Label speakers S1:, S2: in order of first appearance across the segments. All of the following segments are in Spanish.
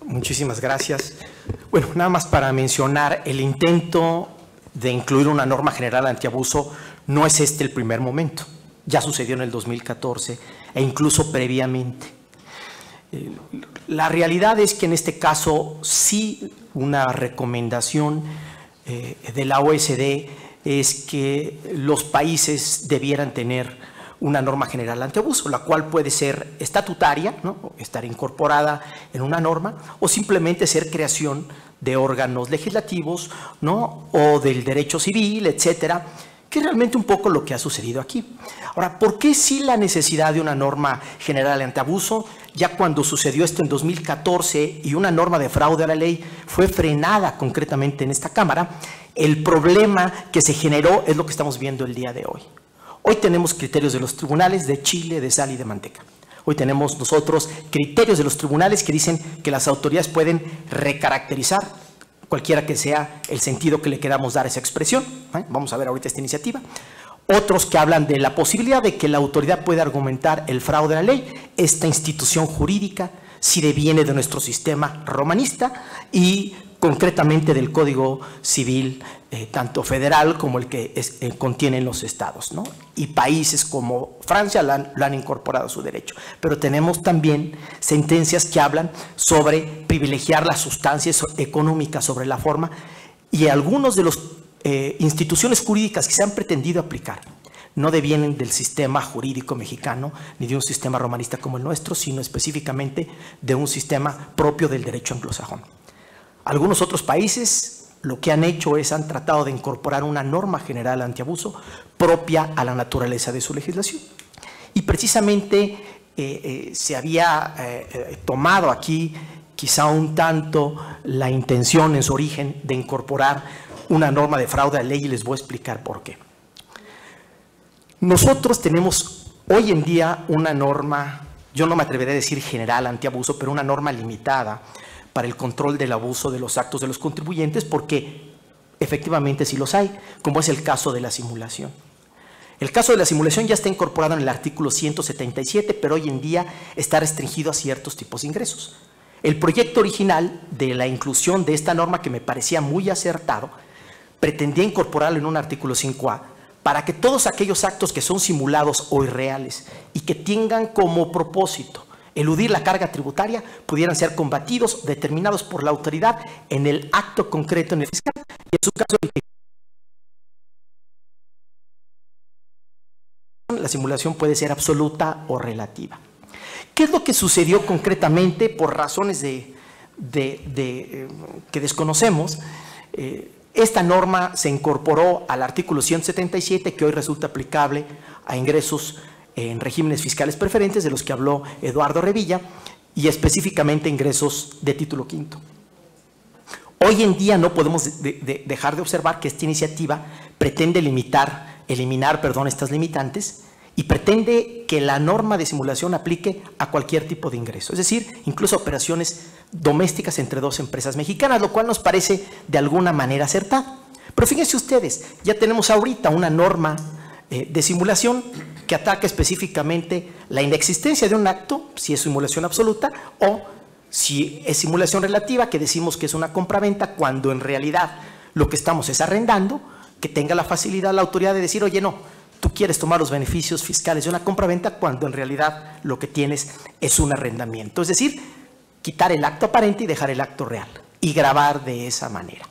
S1: Muchísimas gracias. Bueno, nada más para mencionar, el intento de incluir una norma general antiabuso no es el primer momento. Ya sucedió en el 2014 e incluso previamente. La realidad es que en este caso sí una recomendación de la OSD es que los países debieran tener una norma general antiabuso, la cual puede ser estatutaria, ¿no? Estar incorporada en una norma, o simplemente ser creación de órganos legislativos, ¿no? O del derecho civil, etcétera, que es realmente un poco lo que ha sucedido aquí. Ahora, ¿por qué sí la necesidad de una norma general antiabuso? Ya cuando sucedió esto en 2014 y una norma de fraude a la ley fue frenada concretamente en esta Cámara, el problema que se generó es lo que estamos viendo el día de hoy. Hoy tenemos criterios de los tribunales de chile, de sal y de manteca. Hoy tenemos nosotros criterios de los tribunales que dicen que las autoridades pueden recaracterizar, cualquiera que sea el sentido que le queramos dar a esa expresión. Vamos a ver ahorita esta iniciativa. Otros que hablan de la posibilidad de que la autoridad pueda argumentar el fraude a la ley, esta institución jurídica, si deviene de nuestro sistema romanista y concretamente del Código Civil, tanto federal como el que contienen los estados, ¿no? Y países como Francia lo han incorporado a su derecho. Pero tenemos también sentencias que hablan sobre privilegiar las sustancias económicas sobre la forma, y algunos de las instituciones jurídicas que se han pretendido aplicar no devienen del sistema jurídico mexicano ni de un sistema romanista como el nuestro, sino específicamente de un sistema propio del derecho anglosajón. Algunos otros países lo que han hecho es han tratado de incorporar una norma general antiabuso propia a la naturaleza de su legislación. Y precisamente se había tomado aquí quizá un tanto la intención en su origen de incorporar una norma de fraude a la ley, y les voy a explicar por qué. Nosotros tenemos hoy en día una norma, yo no me atreveré a decir general antiabuso, pero una norma limitada para el control del abuso de los actos de los contribuyentes, porque efectivamente sí los hay, como es el caso de la simulación. El caso de la simulación ya está incorporado en el artículo 177, pero hoy en día está restringido a ciertos tipos de ingresos. El proyecto original de la inclusión de esta norma, que me parecía muy acertado, pretendía incorporarlo en un artículo 5A para que todos aquellos actos que son simulados o irreales y que tengan como propósito eludir la carga tributaria pudieran ser combatidos, determinados por la autoridad en el acto concreto en el fiscal, y en su caso la simulación puede ser absoluta o relativa. ¿Qué es lo que sucedió concretamente por razones que desconocemos? Esta norma se incorporó al artículo 177, que hoy resulta aplicable a ingresos en regímenes fiscales preferentes de los que habló Eduardo Revilla, y específicamente ingresos de título quinto. Hoy en día no podemos dejar de observar que esta iniciativa pretende eliminar estas limitantes y pretende que la norma de simulación aplique a cualquier tipo de ingreso, es decir, incluso operaciones domésticas entre dos empresas mexicanas, lo cual nos parece de alguna manera acertado. Pero fíjense ustedes, ya tenemos ahorita una norma de simulación que ataca específicamente la inexistencia de un acto, si es simulación absoluta, o si es simulación relativa, que decimos que es una compraventa, cuando en realidad lo que estamos es arrendando, que tenga la facilidad la autoridad de decir, oye, no, tú quieres tomar los beneficios fiscales de una compraventa, cuando en realidad lo que tienes es un arrendamiento. Es decir, quitar el acto aparente y dejar el acto real, y gravar de esa manera.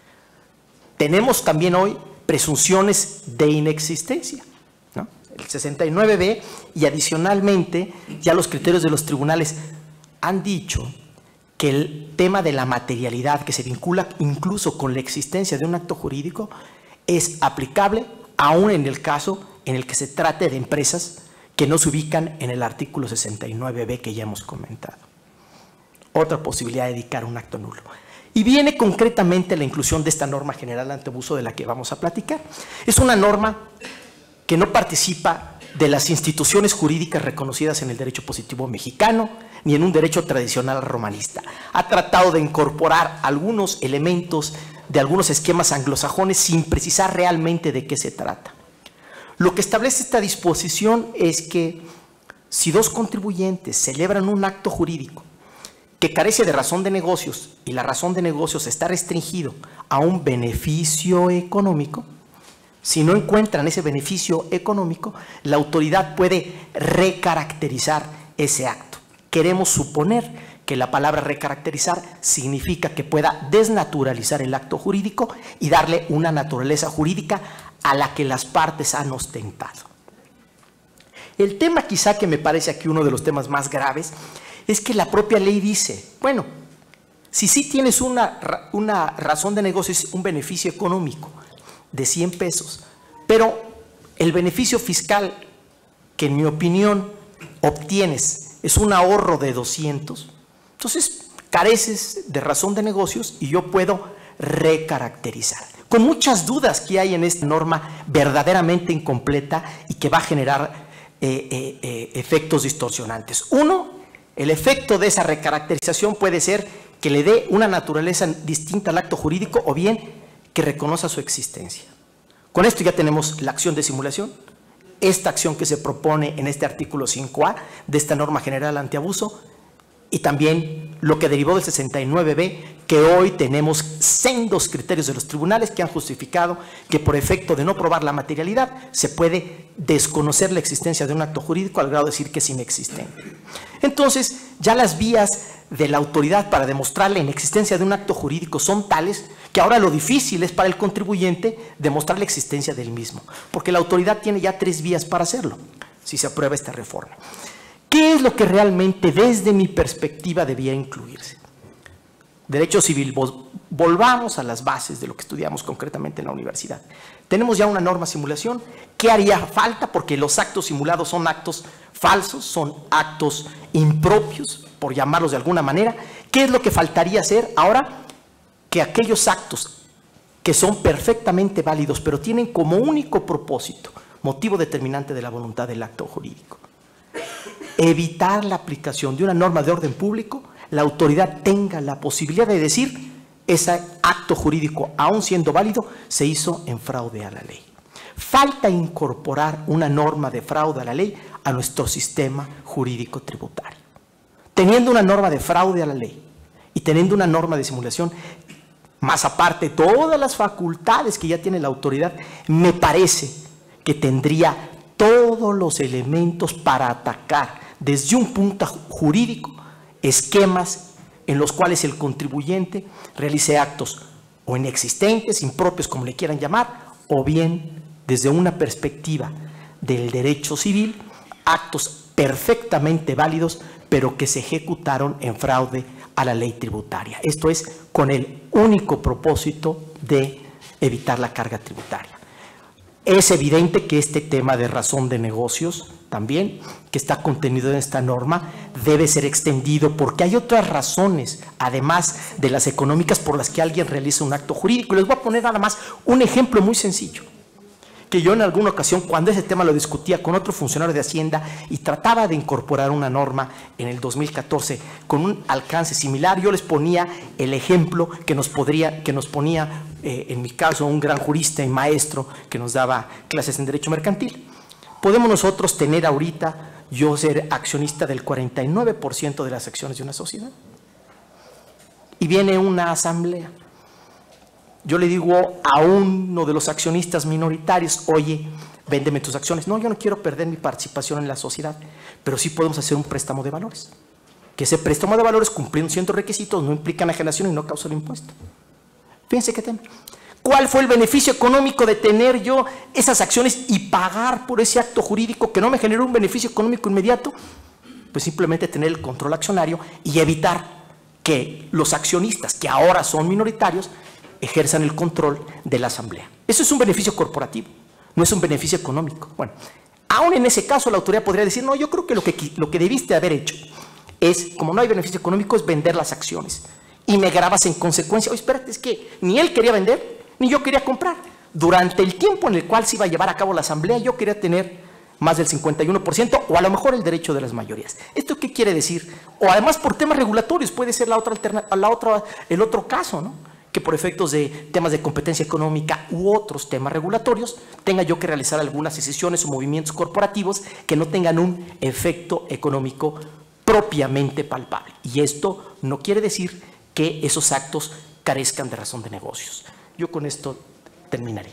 S1: Tenemos también hoy presunciones de inexistencia, ¿no? El 69B, y adicionalmente ya los criterios de los tribunales han dicho que el tema de la materialidad, que se vincula incluso con la existencia de un acto jurídico, es aplicable aún en el caso en el que se trate de empresas que no se ubican en el artículo 69B que ya hemos comentado. Otra posibilidad de dedicar un acto nulo. Y viene concretamente la inclusión de esta norma general antiabuso de la que vamos a platicar. Es una norma que no participa de las instituciones jurídicas reconocidas en el derecho positivo mexicano ni en un derecho tradicional romanista. Ha tratado de incorporar algunos elementos de algunos esquemas anglosajones sin precisar realmente de qué se trata. Lo que establece esta disposición es que si dos contribuyentes celebran un acto jurídico que carece de razón de negocios y la razón de negocios está restringido a un beneficio económico, si no encuentran ese beneficio económico, la autoridad puede recaracterizar ese acto. Queremos suponer que la palabra recaracterizar significa que pueda desnaturalizar el acto jurídico y darle una naturaleza jurídica a la que las partes han ostentado. El tema quizá que me parece aquí uno de los temas más graves es que la propia ley dice, bueno, si sí tienes una razón de negocio, es un beneficio económico de 100 pesos, pero el beneficio fiscal que en mi opinión obtienes es un ahorro de 200, entonces careces de razón de negocios y yo puedo recaracterizar. Con muchas dudas que hay en esta norma verdaderamente incompleta y que va a generar efectos distorsionantes. Uno, el efecto de esa recaracterización puede ser que le dé una naturaleza distinta al acto jurídico o bien que reconozca su existencia. Con esto ya tenemos la acción de simulación, esta acción que se propone en este artículo 5A de esta norma general antiabuso y también lo que derivó del 69B, que hoy tenemos sendos criterios de los tribunales que han justificado que por efecto de no probar la materialidad se puede desconocer la existencia de un acto jurídico al grado de decir que es inexistente. Entonces, ya las vías de la autoridad para demostrar la inexistencia de un acto jurídico son tales que ahora lo difícil es para el contribuyente demostrar la existencia del mismo, porque la autoridad tiene ya 3 vías para hacerlo, si se aprueba esta reforma. ¿Qué es lo que realmente desde mi perspectiva debía incluirse? Derecho civil, volvamos a las bases de lo que estudiamos concretamente en la universidad. Tenemos ya una norma simulación. ¿Qué haría falta? Porque los actos simulados son actos falsos, son actos impropios, por llamarlos de alguna manera. ¿Qué es lo que faltaría hacer ahora? Que aquellos actos que son perfectamente válidos, pero tienen como único propósito, motivo determinante de la voluntad del acto jurídico, evitar la aplicación de una norma de orden público, la autoridad tenga la posibilidad de decir ese acto jurídico, aun siendo válido, se hizo en fraude a la ley. Falta incorporar una norma de fraude a la ley a nuestro sistema jurídico tributario. Teniendo una norma de fraude a la ley y teniendo una norma de simulación, más aparte todas las facultades que ya tiene la autoridad, me parece que tendría todos los elementos para atacar desde un punto jurídico esquemas en los cuales el contribuyente realice actos o inexistentes, impropios, como le quieran llamar, o bien desde una perspectiva del derecho civil, actos perfectamente válidos, pero que se ejecutaron en fraude a la ley tributaria. Esto es con el único propósito de evitar la carga tributaria. Es evidente que este tema de razón de negocios también, que está contenido en esta norma, debe ser extendido porque hay otras razones, además de las económicas, por las que alguien realiza un acto jurídico. Les voy a poner nada más un ejemplo muy sencillo, que yo en alguna ocasión, cuando ese tema lo discutía con otro funcionario de Hacienda y trataba de incorporar una norma en el 2014 con un alcance similar, yo les ponía el ejemplo que nos ponía, en mi caso, un gran jurista y maestro que nos daba clases en Derecho Mercantil. Podemos nosotros tener ahorita, yo ser accionista del 49% de las acciones de una sociedad. Y viene una asamblea. Yo le digo a uno de los accionistas minoritarios, oye, véndeme tus acciones. No, yo no quiero perder mi participación en la sociedad, pero sí podemos hacer un préstamo de valores. Que ese préstamo de valores, cumpliendo ciertos requisitos, no implica enajenación y no causa el impuesto. Fíjense qué tema. ¿Cuál fue el beneficio económico de tener yo esas acciones y pagar por ese acto jurídico que no me generó un beneficio económico inmediato? Pues simplemente tener el control accionario y evitar que los accionistas, que ahora son minoritarios, ejerzan el control de la asamblea. Eso es un beneficio corporativo, no es un beneficio económico. Bueno, aún en ese caso la autoridad podría decir, no, yo creo que lo que debiste haber hecho es, como no hay beneficio económico, es vender las acciones. Y me grabas en consecuencia. Oye, espérate, es que ni él quería vender, ni yo quería comprar. Durante el tiempo en el cual se iba a llevar a cabo la asamblea, yo quería tener más del 51% o a lo mejor el derecho de las mayorías. ¿Esto qué quiere decir? O además por temas regulatorios, puede ser el otro caso, ¿no? Que por efectos de temas de competencia económica u otros temas regulatorios, tenga yo que realizar algunas decisiones o movimientos corporativos que no tengan un efecto económico propiamente palpable. Y esto no quiere decir que esos actos carezcan de razón de negocios. Yo con esto terminaría.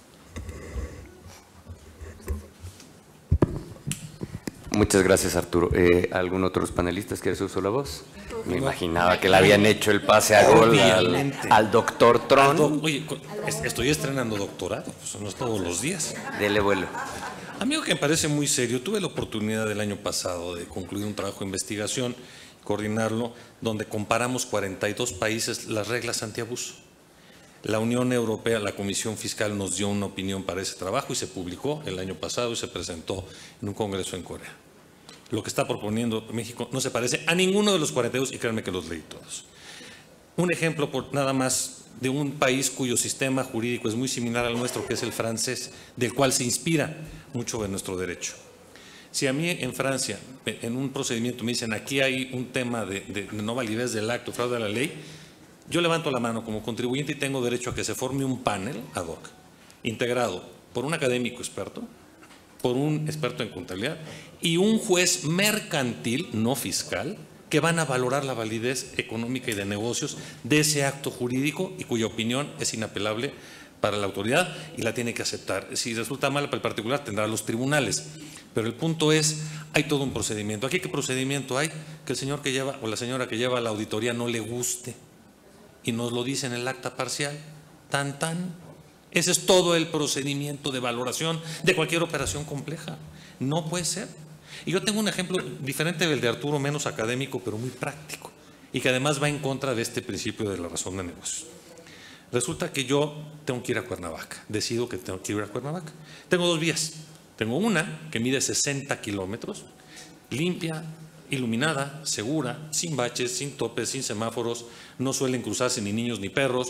S2: Muchas gracias, Arturo. ¿Algún otro de los panelistas quiere usar la voz? Me imaginaba que le habían hecho el pase a gol al doctor Tron.
S3: Oye, estoy estrenando doctorado, pues no es todos los días.
S2: Dele vuelo.
S3: Amigo, que me parece muy serio, tuve la oportunidad el año pasado de concluir un trabajo de investigación, coordinarlo, donde comparamos 42 países las reglas antiabuso. La Unión Europea, la Comisión Fiscal nos dio una opinión para ese trabajo y se publicó el año pasado y se presentó en un congreso en Corea. Lo que está proponiendo México no se parece a ninguno de los 42 y créanme que los leí todos. Un ejemplo nada más de un país cuyo sistema jurídico es muy similar al nuestro, que es el francés, del cual se inspira mucho de nuestro derecho. Si a mí en Francia, en un procedimiento me dicen aquí hay un tema de no validez del acto, fraude a la ley, yo levanto la mano como contribuyente y tengo derecho a que se forme un panel ad hoc, integrado por un académico experto, por un experto en contabilidad y un juez mercantil, no fiscal, que van a valorar la validez económica y de negocios de ese acto jurídico y cuya opinión es inapelable para la autoridad y la tiene que aceptar. Si resulta mal para el particular, tendrá los tribunales. Pero el punto es, hay todo un procedimiento. ¿Aquí qué procedimiento hay? Que el señor que lleva o la señora que lleva la auditoría no le guste y nos lo dice en el acta parcial. Tan, tan. Ese es todo el procedimiento de valoración de cualquier operación compleja. No puede ser. Y yo tengo un ejemplo diferente del de Arturo, menos académico, pero muy práctico, y que además va en contra de este principio de la razón de negocios. Resulta que yo tengo que ir a Cuernavaca, decido que tengo que ir a Cuernavaca. Tengo dos vías. Tengo una que mide 60 kilómetros, limpia, iluminada, segura, sin baches, sin topes, sin semáforos, no suelen cruzarse ni niños ni perros,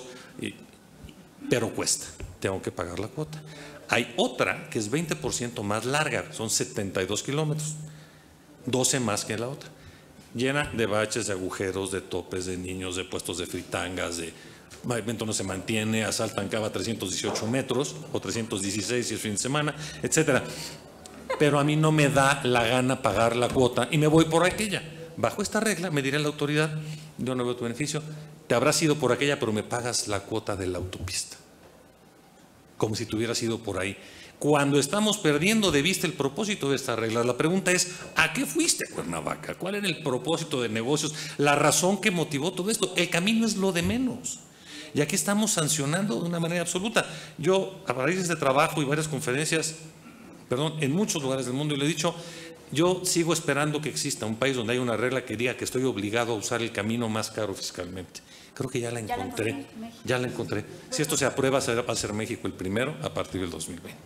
S3: pero cuesta, tengo que pagar la cuota. Hay otra que es 20% más larga, son 72 kilómetros, 12 más que la otra, llena de baches, de agujeros, de topes, de niños, de puestos de fritangas, de pavimento no se mantiene, asaltan cada 318 metros o 316 si es fin de semana, etcétera. Pero a mí no me da la gana pagar la cuota y me voy por aquella. Bajo esta regla me dirá la autoridad, yo no veo tu beneficio, te habrás ido por aquella, pero me pagas la cuota de la autopista. Como si te hubieras ido por ahí. Cuando estamos perdiendo de vista el propósito de esta regla, la pregunta es, ¿a qué fuiste a Cuernavaca? ¿Cuál era el propósito de negocios? La razón que motivó todo esto. El camino es lo de menos. Y aquí estamos sancionando de una manera absoluta. Yo, a raíz de este trabajo y varias conferencias, en muchos lugares del mundo, y le he dicho, yo sigo esperando que exista un país donde haya una regla que diga que estoy obligado a usar el camino más caro fiscalmente. Creo que ya la encontré. Ya la encontré. Si esto se aprueba, va a ser México el primero a partir del 2020.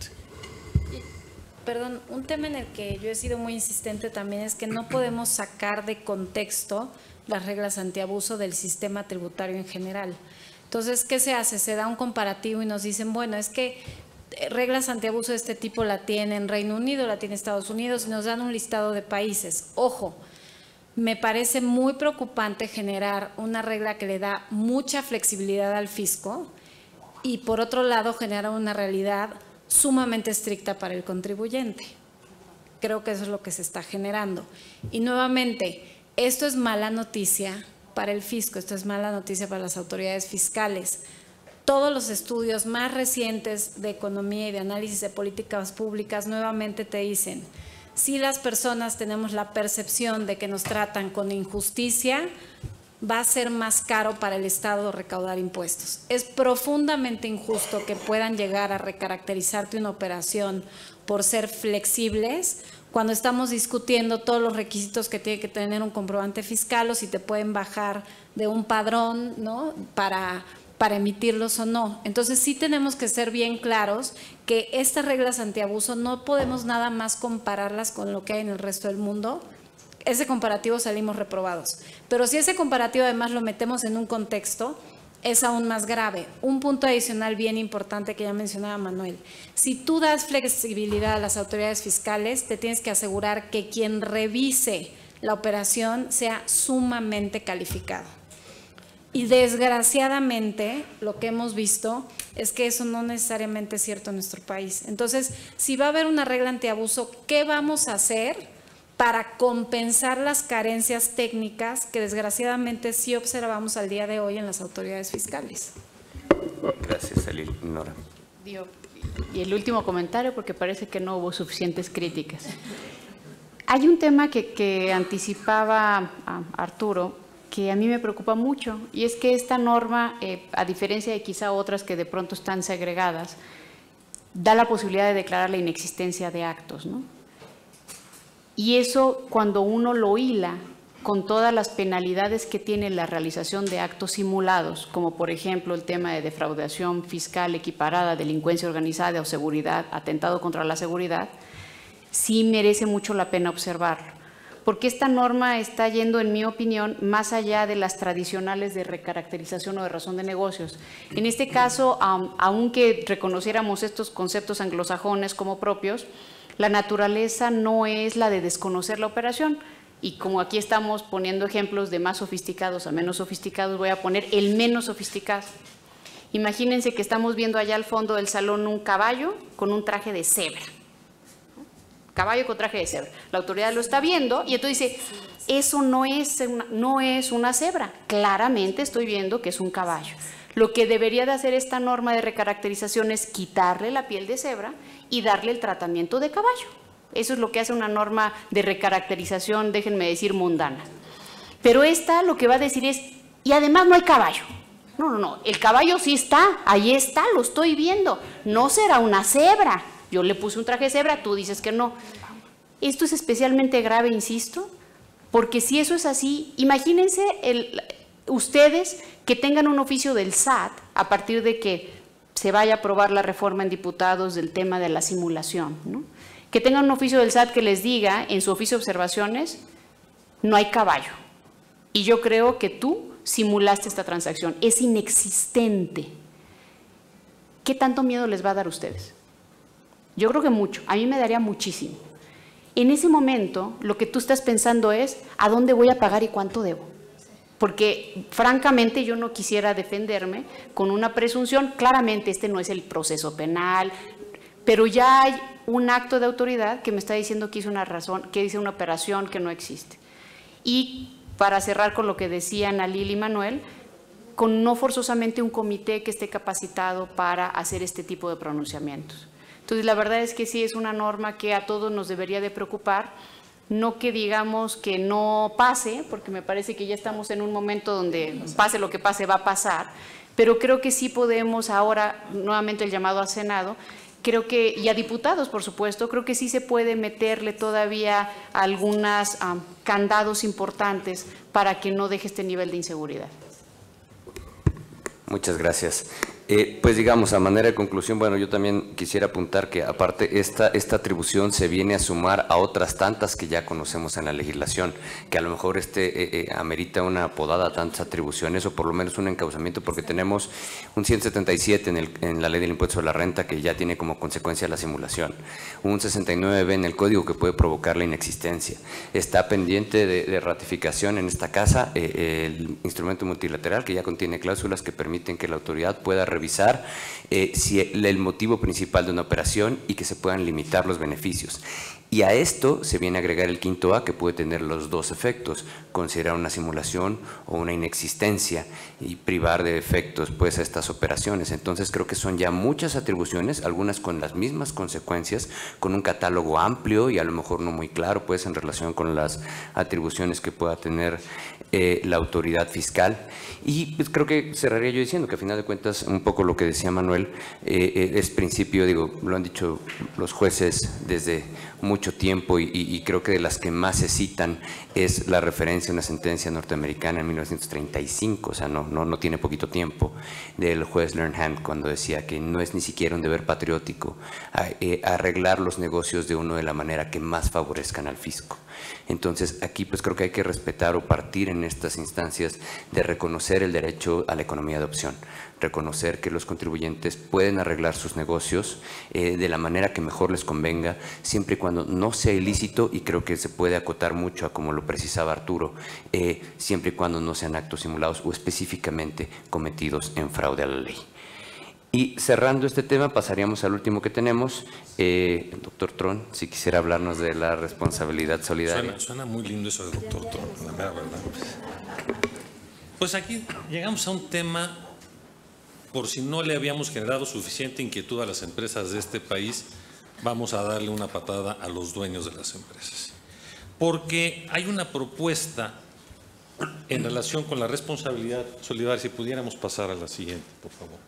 S4: Perdón, un tema en el que yo he sido muy insistente también es que no podemos sacar de contexto las reglas antiabuso del sistema tributario en general. Entonces, ¿qué se hace? Se da un comparativo y nos dicen, bueno, es que reglas antiabuso de este tipo la tiene Reino Unido, la tiene Estados Unidos, y nos dan un listado de países. Ojo, me parece muy preocupante generar una regla que le da mucha flexibilidad al fisco y por otro lado genera una realidad sumamente estricta para el contribuyente. Creo que eso es lo que se está generando. Y nuevamente, esto es mala noticia para el fisco, esto es mala noticia para las autoridades fiscales. Todos los estudios más recientes de economía y de análisis de políticas públicas nuevamente te dicen, si las personas tenemos la percepción de que nos tratan con injusticia, va a ser más caro para el Estado recaudar impuestos. Es profundamente injusto que puedan llegar a recaracterizarte una operación por ser flexibles cuando estamos discutiendo todos los requisitos que tiene que tener un comprobante fiscal o si te pueden bajar de un padrón, ¿no? para emitirlos o no. Entonces sí tenemos que ser bien claros que estas reglas antiabuso no podemos nada más compararlas con lo que hay en el resto del mundo. Ese comparativo salimos reprobados. Pero si ese comparativo además lo metemos en un contexto, es aún más grave. Un punto adicional bien importante que ya mencionaba Manuel. Si tú das flexibilidad a las autoridades fiscales, te tienes que asegurar que quien revise la operación sea sumamente calificado. Y desgraciadamente lo que hemos visto es que eso no necesariamente es cierto en nuestro país. Entonces, si va a haber una regla antiabuso, ¿qué vamos a hacer para compensar las carencias técnicas que desgraciadamente sí observamos al día de hoy en las autoridades fiscales.
S2: Gracias, Alil. Nora.
S5: Y el último comentario, porque parece que no hubo suficientes críticas. Hay un tema que anticipaba Arturo, que a mí me preocupa mucho, y es que esta norma, a diferencia de quizá otras que de pronto están segregadas, da la posibilidad de declarar la inexistencia de actos, ¿no? Y eso, cuando uno lo hila con todas las penalidades que tiene la realización de actos simulados, como por ejemplo el tema de defraudación fiscal equiparada, delincuencia organizada o seguridad, atentado contra la seguridad, sí merece mucho la pena observarlo, porque esta norma está yendo, en mi opinión, más allá de las tradicionales de recaracterización o de razón de negocios. En este caso, aunque reconociéramos estos conceptos anglosajones como propios, la naturaleza no es la de desconocer la operación. Y como aquí estamos poniendo ejemplos de más sofisticados a menos sofisticados, voy a poner el menos sofisticado. Imagínense que estamos viendo allá al fondo del salón un caballo con un traje de cebra. Caballo con traje de cebra. La autoridad lo está viendo y entonces dice, eso no es una cebra. Claramente estoy viendo que es un caballo. Lo que debería de hacer esta norma de recaracterización es quitarle la piel de cebra y darle el tratamiento de caballo. Eso es lo que hace una norma de recaracterización, déjenme decir, mundana. Pero esta lo que va a decir es, y además no hay caballo. No, el caballo sí está, ahí está, lo estoy viendo. No será una cebra. Yo le puse un traje de cebra, tú dices que no. Esto es especialmente grave, insisto, porque si eso es así, imagínense ustedes que tengan un oficio del SAT a partir de que se vaya a aprobar la reforma en diputados del tema de la simulación, ¿no? Que tengan un oficio del SAT que les diga en su oficio de observaciones, no hay caballo. Y yo creo que tú simulaste esta transacción, es inexistente. ¿Qué tanto miedo les va a dar a ustedes? Yo creo que mucho, a mí me daría muchísimo. En ese momento, lo que tú estás pensando es, ¿a dónde voy a pagar y cuánto debo? Porque, francamente, yo no quisiera defenderme con una presunción, claramente este no es el proceso penal, pero ya hay un acto de autoridad que me está diciendo que hice una operación que no existe. Y para cerrar con lo que decían Alil y Manuel, con no forzosamente un comité que esté capacitado para hacer este tipo de pronunciamientos. Entonces, la verdad es que sí es una norma que a todos nos debería de preocupar, no que digamos que no pase, porque me parece que ya estamos en un momento donde pase lo que pase va a pasar, pero creo que sí podemos ahora, nuevamente el llamado al Senado, creo que, y a diputados por supuesto, creo que sí se puede meterle todavía algunos candados importantes para que no deje este nivel de inseguridad.
S2: Muchas gracias. Pues digamos, a manera de conclusión, bueno, yo también quisiera apuntar que aparte esta atribución se viene a sumar a otras tantas que ya conocemos en la legislación, que a lo mejor amerita una podada a tantas atribuciones o por lo menos un encauzamiento, porque tenemos un 177 en la ley del impuesto a la renta que ya tiene como consecuencia la simulación, un 69B en el código que puede provocar la inexistencia. Está pendiente de ratificación en esta casa el instrumento multilateral que ya contiene cláusulas que permiten que la autoridad pueda revisar si el motivo principal de una operación y que se puedan limitar los beneficios. Y a esto se viene a agregar el quinto A, que puede tener los dos efectos, considerar una simulación o una inexistencia y privar de efectos pues a estas operaciones. Entonces creo que son ya muchas atribuciones, algunas con las mismas consecuencias, con un catálogo amplio y a lo mejor no muy claro pues en relación con las atribuciones que pueda tener la autoridad fiscal. Y pues creo que cerraría yo diciendo que a final de cuentas un poco lo que decía Manuel es principio, digo, lo han dicho los jueces desde mucho tiempo y creo que de las que más se citan es la referencia a una sentencia norteamericana en 1935, o sea, no tiene poquito tiempo, del juez Lernhand, cuando decía que no es ni siquiera un deber patriótico arreglar los negocios de uno de la manera que más favorezcan al fisco. Entonces, aquí pues creo que hay que respetar o partir en estas instancias de reconocer el derecho a la economía de opción, reconocer que los contribuyentes pueden arreglar sus negocios de la manera que mejor les convenga, siempre y cuando no sea ilícito, y creo que se puede acotar mucho a como lo precisaba Arturo, siempre y cuando no sean actos simulados o específicamente cometidos en fraude a la ley. Y cerrando este tema, pasaríamos al último que tenemos. Doctor Tron, si quisiera hablarnos de la responsabilidad solidaria.
S3: Suena muy lindo eso de doctor Tron, la mera verdad. Pues aquí llegamos a un tema, por si no le habíamos generado suficiente inquietud a las empresas de este país, vamos a darle una patada a los dueños de las empresas. Porque hay una propuesta en relación con la responsabilidad solidaria. Si pudiéramos pasar a la siguiente, por favor.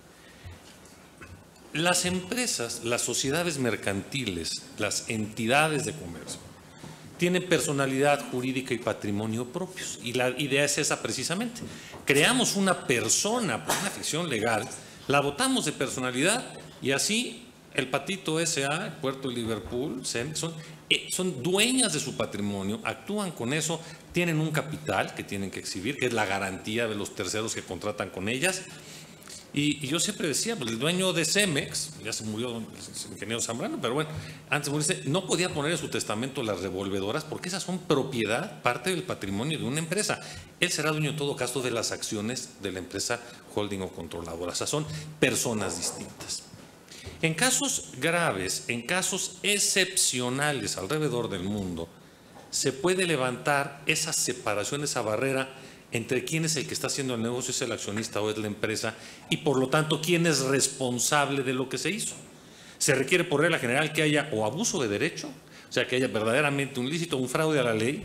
S3: Las empresas, las sociedades mercantiles, las entidades de comercio, tienen personalidad jurídica y patrimonio propios. Y la idea es esa precisamente. Creamos una persona por una ficción legal, la dotamos de personalidad y así el Patito S.A., el Puerto de Liverpool, son dueñas de su patrimonio, actúan con eso, tienen un capital que tienen que exhibir, que es la garantía de los terceros que contratan con ellas. Y yo siempre decía, pues el dueño de Cemex, ya se murió el ingeniero Zambrano, pero bueno, antes de morirse, no podía poner en su testamento las revolvedoras porque esas son propiedad, parte del patrimonio de una empresa. Él será dueño en todo caso de las acciones de la empresa holding o controladora. O sea, son personas distintas. En casos graves, en casos excepcionales alrededor del mundo, se puede levantar esa separación, esa barrera entre quién es el que está haciendo el negocio, es el accionista o es la empresa, y por lo tanto quién es responsable de lo que se hizo. Se requiere por regla general que haya o abuso de derecho, o sea que haya verdaderamente un ilícito, un fraude a la ley,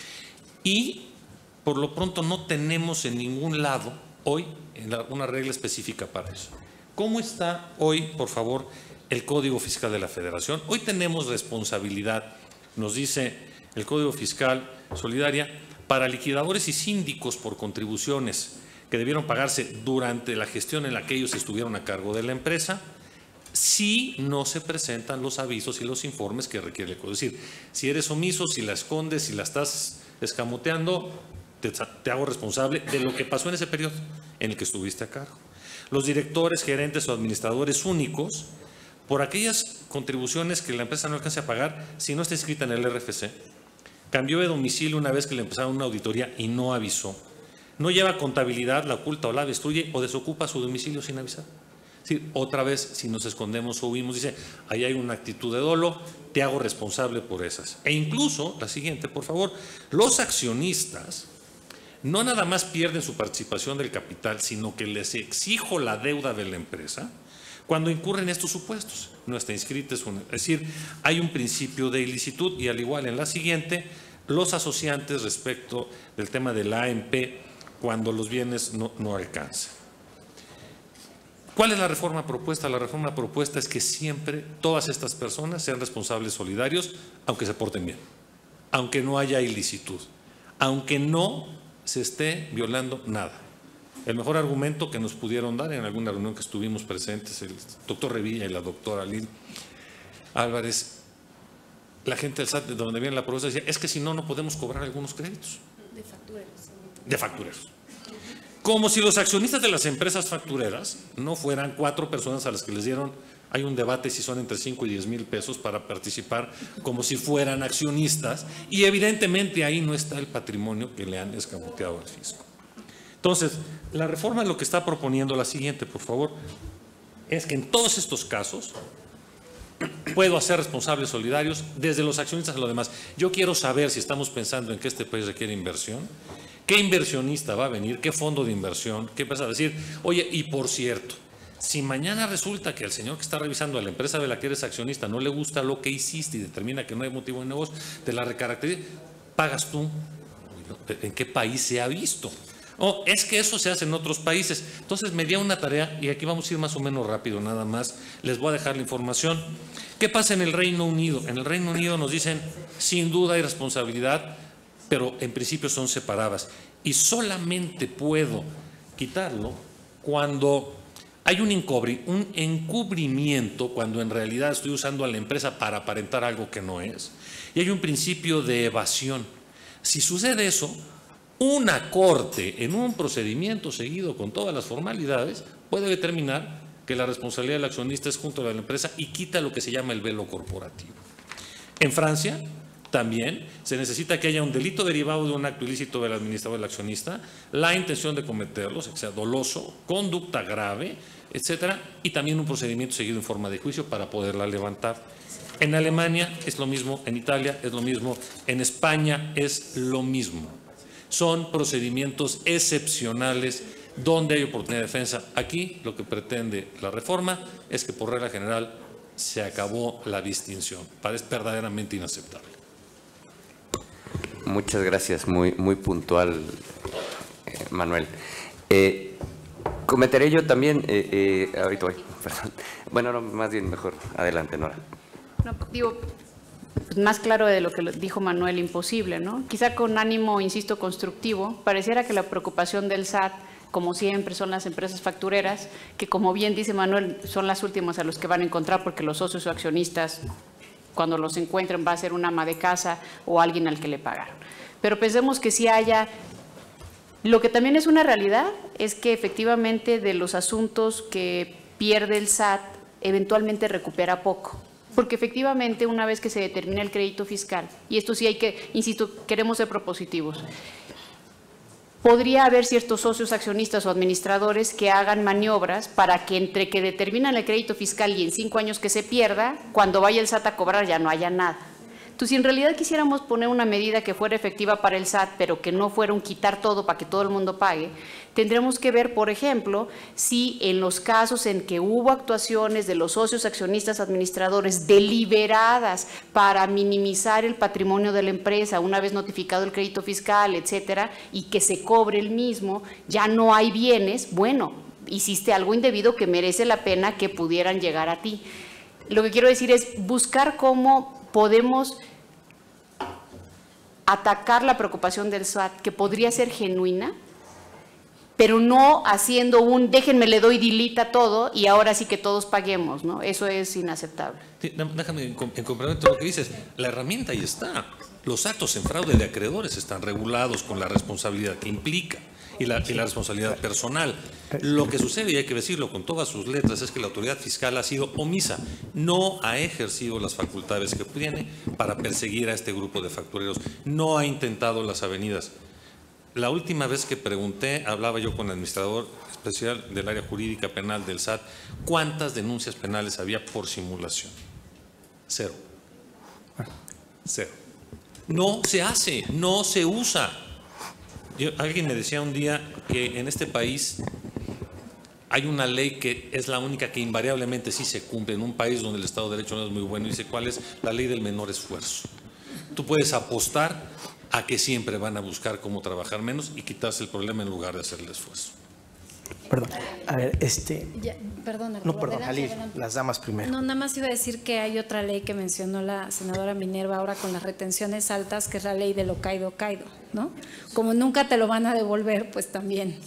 S3: y por lo pronto no tenemos en ningún lado hoy una regla específica para eso. ¿Cómo está hoy, por favor, el Código Fiscal de la Federación? Hoy tenemos responsabilidad, nos dice el Código Fiscal Solidaria, para liquidadores y síndicos por contribuciones que debieron pagarse durante la gestión en la que ellos estuvieron a cargo de la empresa, si no se presentan los avisos y los informes que requiere el código. Es decir, si eres omiso, si la escondes, si la estás escamoteando, te hago responsable de lo que pasó en ese periodo en el que estuviste a cargo. Los directores, gerentes o administradores únicos, por aquellas contribuciones que la empresa no alcance a pagar si no está inscrita en el RFC, cambió de domicilio una vez que le empezaron una auditoría y no avisó, no lleva contabilidad, la oculta o la destruye o desocupa su domicilio sin avisar. Es decir, otra vez, si nos escondemos o huimos, dice, ahí hay una actitud de dolo, te hago responsable por esas. E incluso, la siguiente, por favor, los accionistas no nada más pierden su participación del capital, sino que les exijo la deuda de la empresa cuando incurren estos supuestos. No está inscrita, es decir, hay un principio de ilicitud y al igual en la siguiente, los asociantes respecto del tema de la AMP cuando los bienes no alcanzan. ¿Cuál es la reforma propuesta? La reforma propuesta es que siempre todas estas personas sean responsables solidarios, aunque se porten bien, aunque no haya ilicitud, aunque no se esté violando nada. El mejor argumento que nos pudieron dar en alguna reunión que estuvimos presentes, el doctor Revilla y la doctora Lil Álvarez, la gente del SAT, de donde viene la propuesta, decía, es que si no, no podemos cobrar algunos créditos.
S4: De factureros.
S3: De factureros. Como si los accionistas de las empresas factureras no fueran 4 personas a las que les dieron, hay un debate si son entre 5 y 10 mil pesos para participar, como si fueran accionistas, y evidentemente ahí no está el patrimonio que le han escamoteado al fisco. Entonces, la reforma lo que está proponiendo, la siguiente, por favor, es que en todos estos casos puedo hacer responsables solidarios desde los accionistas a lo demás. Yo quiero saber si estamos pensando en que este país requiere inversión, qué inversionista va a venir, qué fondo de inversión, qué empresa. Decir, oye, y por cierto, si mañana resulta que al señor que está revisando a la empresa de la que eres accionista no le gusta lo que hiciste y determina que no hay motivo de negocio, te la recaracteriza, pagas tú. ¿En qué país se ha visto? Oh, es que eso se hace en otros países. Entonces me dio una tarea y aquí vamos a ir más o menos rápido nada más. Les voy a dejar la información. ¿Qué pasa en el Reino Unido? En el Reino Unido nos dicen, sin duda hay responsabilidad, pero en principio son separadas. Y solamente puedo quitarlo cuando hay un encubrimiento, cuando en realidad estoy usando a la empresa para aparentar algo que no es. Y hay un principio de evasión. Si sucede eso, una corte en un procedimiento seguido con todas las formalidades puede determinar que la responsabilidad del accionista es junto a la empresa y quita lo que se llama el velo corporativo. En Francia también se necesita que haya un delito derivado de un acto ilícito del administrador o del accionista, la intención de cometerlo, o sea, que sea doloso, conducta grave, etcétera, y también un procedimiento seguido en forma de juicio para poderla levantar. En Alemania es lo mismo, en Italia es lo mismo, en España es lo mismo. Son procedimientos excepcionales donde hay oportunidad de defensa. Aquí lo que pretende la reforma es que por regla general se acabó la distinción. Parece verdaderamente inaceptable.
S2: Muchas gracias, muy puntual, Manuel. Comentaré yo también, ahorita voy, perdón. Bueno, no, más bien mejor, adelante, Nora.
S5: No, digo, más claro de lo que dijo Manuel, imposible, ¿no? Quizá con ánimo, insisto, constructivo, pareciera que la preocupación del SAT, como siempre, son las empresas factureras, que como bien dice Manuel, son las últimas a los que van a encontrar porque los socios o accionistas, cuando los encuentren, va a ser un ama de casa o alguien al que le pagaron. Pero pensemos que si haya... Lo que también es una realidad es que efectivamente de los asuntos que pierde el SAT, eventualmente recupera poco. Porque efectivamente una vez que se determina el crédito fiscal, y esto sí hay que, insisto, queremos ser propositivos, podría haber ciertos socios accionistas o administradores que hagan maniobras para que entre que determinan el crédito fiscal y en 5 años que se pierda, cuando vaya el SAT a cobrar ya no haya nada. Entonces, si en realidad quisiéramos poner una medida que fuera efectiva para el SAT, pero que no fuera un quitar todo para que todo el mundo pague, tendremos que ver, por ejemplo, si en los casos en que hubo actuaciones de los socios accionistas administradores deliberadas para minimizar el patrimonio de la empresa una vez notificado el crédito fiscal, etcétera, y que se cobre el mismo, ya no hay bienes, bueno, hiciste algo indebido que merece la pena que pudieran llegar a ti. Lo que quiero decir es buscar cómo podemos atacar la preocupación del SAT, que podría ser genuina, pero no haciendo un déjenme le doy delete a todo y ahora sí que todos paguemos, ¿no? Eso es inaceptable.
S3: Sí, déjame en complemento lo que dices, la herramienta ahí está. Los actos en fraude de acreedores están regulados con la responsabilidad que implica y la responsabilidad personal. Lo que sucede, y hay que decirlo con todas sus letras, es que la autoridad fiscal ha sido omisa, no ha ejercido las facultades que tiene para perseguir a este grupo de factureros, no ha intentado las avenidas. La última vez que pregunté, hablaba yo con el administrador especial del área jurídica penal del SAT, ¿cuántas denuncias penales había por simulación? 0. 0. No se hace, no se usa. Alguien me decía un día que en este país hay una ley que es la única que invariablemente sí se cumple en un país donde el Estado de Derecho no es muy bueno. Dice, ¿cuál es? La ley del menor esfuerzo. Tú puedes apostar a que siempre van a buscar cómo trabajar menos y quitarse el problema en lugar de hacer el esfuerzo.
S1: Perdón, a ver,
S4: Perdón,
S1: no, perdón, Ali, las damas primero.
S4: No, nada más iba a decir que hay otra ley que mencionó la senadora Minerva ahora con las retenciones altas, que es la ley de lo caído, ¿no? Como nunca te lo van a devolver, pues también.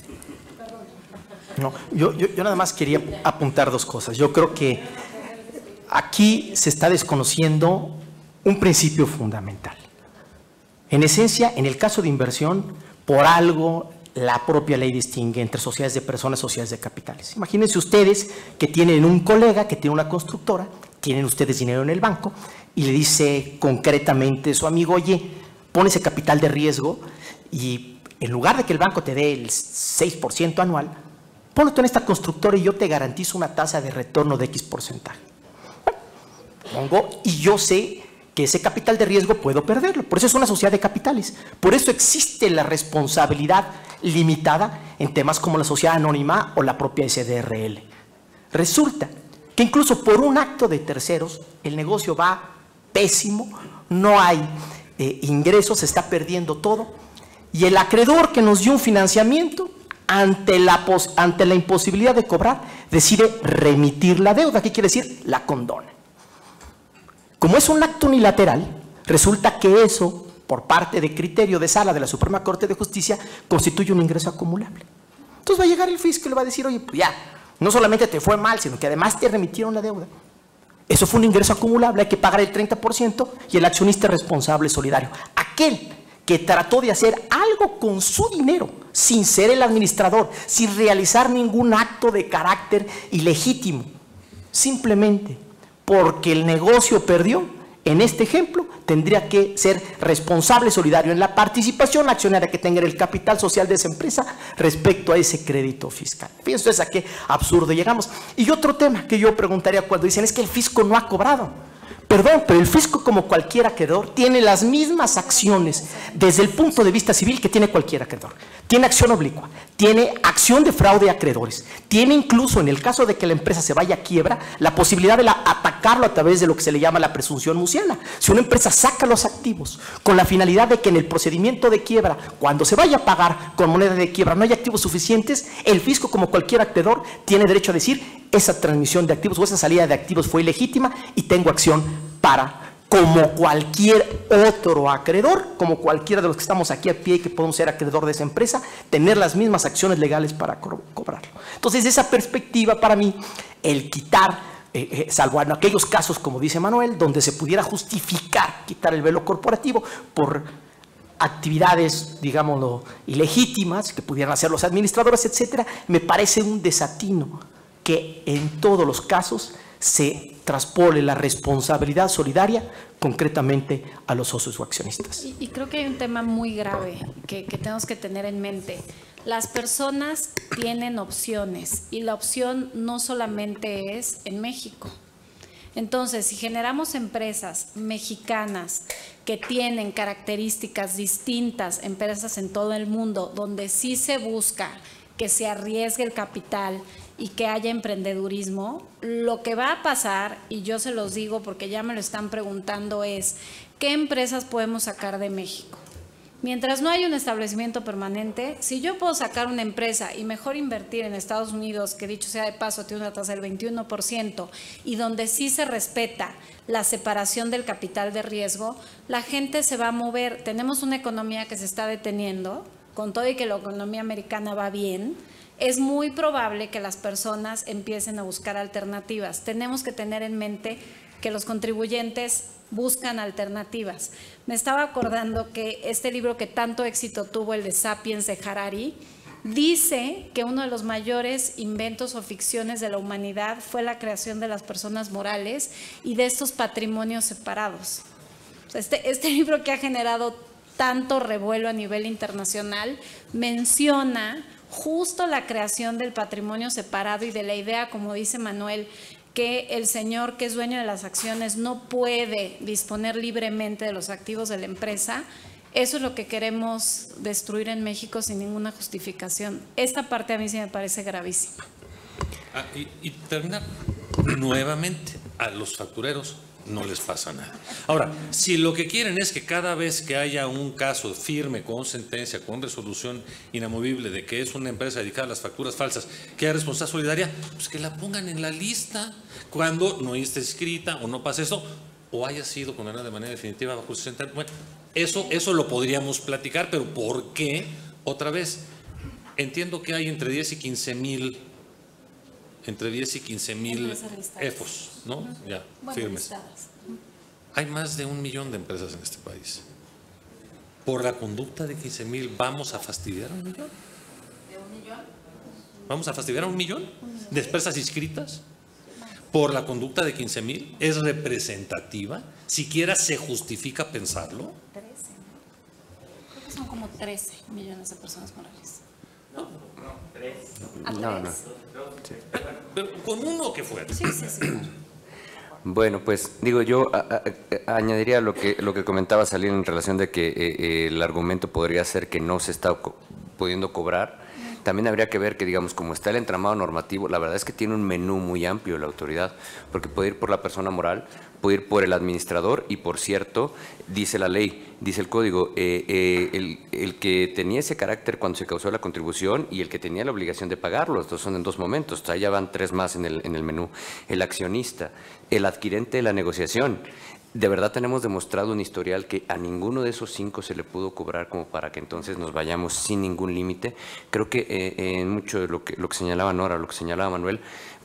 S1: No, yo nada más quería apuntar 2 cosas. Yo creo que aquí se está desconociendo un principio fundamental. En esencia, en el caso de inversión, por algo la propia ley distingue entre sociedades de personas y sociedades de capitales. Imagínense ustedes que tienen un colega que tiene una constructora, tienen ustedes dinero en el banco y le dice concretamente su amigo, oye, pon ese capital de riesgo y en lugar de que el banco te dé el 6% anual, ponlo tú en esta constructora y yo te garantizo una tasa de retorno de X porcentaje. Pongo y yo sé que ese capital de riesgo puedo perderlo. Por eso es una sociedad de capitales. Por eso existe la responsabilidad limitada en temas como la sociedad anónima o la propia SDRL. Resulta que incluso por un acto de terceros el negocio va pésimo, no hay ingresos, se está perdiendo todo y el acreedor que nos dio un financiamiento ante la imposibilidad de cobrar decide remitir la deuda. ¿Qué quiere decir? La condona. Como es un acto unilateral, resulta que eso, por parte de criterio de sala de la Suprema Corte de Justicia, constituye un ingreso acumulable. Entonces va a llegar el fisco y le va a decir, oye, pues ya, no solamente te fue mal, sino que además te remitieron la deuda. Eso fue un ingreso acumulable, hay que pagar el 30% y el accionista responsable solidario. Aquel que trató de hacer algo con su dinero, sin ser el administrador, sin realizar ningún acto de carácter ilegítimo, simplemente porque el negocio perdió, en este ejemplo, tendría que ser responsable solidario en la participación accionaria que tenga en el capital social de esa empresa respecto a ese crédito fiscal. Fíjense ustedes a qué absurdo llegamos. Y otro tema que yo preguntaría cuando dicen es que el fisco no ha cobrado. Perdón, pero el fisco, como cualquier acreedor, tiene las mismas acciones desde el punto de vista civil que tiene cualquier acreedor. Tiene acción oblicua, tiene acción de fraude a acreedores, tiene incluso, en el caso de que la empresa se vaya a quiebra, la posibilidad de atacarlo a través de lo que se le llama la presunción muciana. Si una empresa saca los activos con la finalidad de que en el procedimiento de quiebra, cuando se vaya a pagar con moneda de quiebra, no hay activos suficientes, el fisco, como cualquier acreedor, tiene derecho a decir esa transmisión de activos o esa salida de activos fue ilegítima y tengo acción para, como cualquier otro acreedor, como cualquiera de los que estamos aquí a pie y que podemos ser acreedor de esa empresa, tener las mismas acciones legales para cobrarlo. Entonces, esa perspectiva para mí, el quitar, salvo en aquellos casos, como dice Manuel, donde se pudiera justificar quitar el velo corporativo por actividades, digámoslo, ilegítimas, que pudieran hacer los administradores, etcétera, me parece un desatino que en todos los casos se traspole la responsabilidad solidaria concretamente a los socios o accionistas.
S4: Y creo que hay un tema muy grave que tenemos que tener en mente. Las personas tienen opciones y la opción no solamente es en México. Entonces, si generamos empresas mexicanas que tienen características distintas, empresas en todo el mundo, donde sí se busca que se arriesgue el capital y que haya emprendedurismo, lo que va a pasar, y yo se los digo porque ya me lo están preguntando, es ¿qué empresas podemos sacar de México? Mientras no haya un establecimiento permanente, si yo puedo sacar una empresa y mejor invertir en Estados Unidos, que dicho sea de paso tiene una tasa del 21%, y donde sí se respeta la separación del capital de riesgo, la gente se va a mover. Tenemos una economía que se está deteniendo, con todo y que la economía americana va bien, es muy probable que las personas empiecen a buscar alternativas. Tenemos que tener en mente que los contribuyentes buscan alternativas. Me estaba acordando que este libro que tanto éxito tuvo, el de Sapiens de Harari, dice que uno de los mayores inventos o ficciones de la humanidad fue la creación de las personas morales y de estos patrimonios separados. O sea, este libro que ha generado tanto revuelo a nivel internacional menciona justo la creación del patrimonio separado y de la idea, como dice Manuel, que el señor que es dueño de las acciones no puede disponer libremente de los activos de la empresa. Eso es lo que queremos destruir en México sin ninguna justificación. Esta parte a mí sí me parece gravísima.
S3: Y terminar nuevamente, a los factureros no les pasa nada. Ahora, si lo que quieren es que cada vez que haya un caso firme, con sentencia, con resolución inamovible de que es una empresa dedicada a las facturas falsas, que haya responsabilidad solidaria, pues que la pongan en la lista cuando no esté escrita o no pase eso, o haya sido condenada de manera definitiva bajo 60. Bueno, eso lo podríamos platicar, pero ¿por qué? Otra vez, entiendo que hay entre 10 y 15 mil EFOS, ¿no? Ya, firmes. Hay más de 1 millón de empresas en este país. Por la conducta de 15,000, ¿vamos a fastidiar a 1 millón? ¿De 1 millón? ¿Vamos a fastidiar a 1 millón de empresas inscritas? ¿Por la conducta de 15,000? ¿Es representativa? ¿Siquiera se justifica pensarlo?
S4: 13, ¿no? Creo que son como 13 millones de personas morales.
S3: No,
S2: 3.
S3: No. Pero con uno que fuera.
S4: Sí.
S2: Bueno, pues digo, yo añadiría lo que comentaba Salir en relación de que el argumento podría ser que no se está pudiendo cobrar. También habría que ver que, digamos, como está el entramado normativo, la verdad es que tiene un menú muy amplio la autoridad, porque puede ir por la persona moral, puede ir por el administrador y, por cierto, dice la ley, dice el código, el que tenía ese carácter cuando se causó la contribución y el que tenía la obligación de pagarlo. Estos son en 2 momentos, ya van 3 más en el menú. El accionista, el adquirente de la negociación. De verdad tenemos demostrado un historial que a ninguno de esos 5 se le pudo cobrar como para que entonces nos vayamos sin ningún límite. Creo que en mucho de lo que señalaba Nora, lo que señalaba Manuel,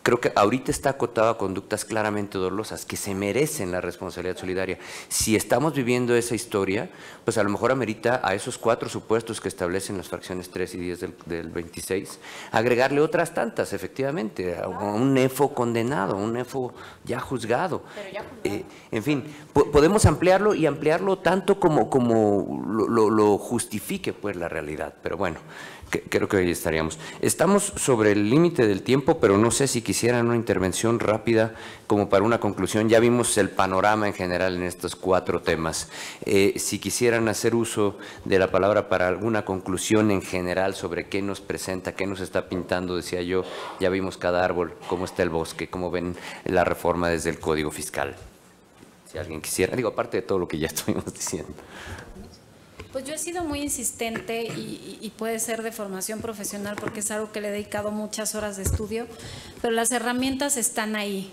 S2: creo que ahorita está acotado a conductas claramente dolosas que se merecen la responsabilidad solidaria. Si estamos viviendo esa historia, pues a lo mejor amerita a esos 4 supuestos que establecen las fracciones 3 y 10 del 26, agregarle otras tantas, efectivamente, a un nefo condenado, un nefo ya juzgado. En fin, podemos ampliarlo y ampliarlo tanto como lo justifique pues la realidad, pero bueno, creo que ahí estaríamos. Estamos sobre el límite del tiempo, pero no sé si quisieran una intervención rápida como para una conclusión. Ya vimos el panorama en general en estos 4 temas. Si quisieran hacer uso de la palabra para alguna conclusión en general sobre qué nos presenta, qué nos está pintando, decía yo, ya vimos cada árbol, cómo está el bosque, cómo ven la reforma desde el Código Fiscal. Si alguien quisiera, digo, aparte de todo lo que ya estuvimos diciendo.
S4: Pues yo he sido muy insistente y puede ser de formación profesional porque es algo que le he dedicado muchas horas de estudio, pero las herramientas están ahí.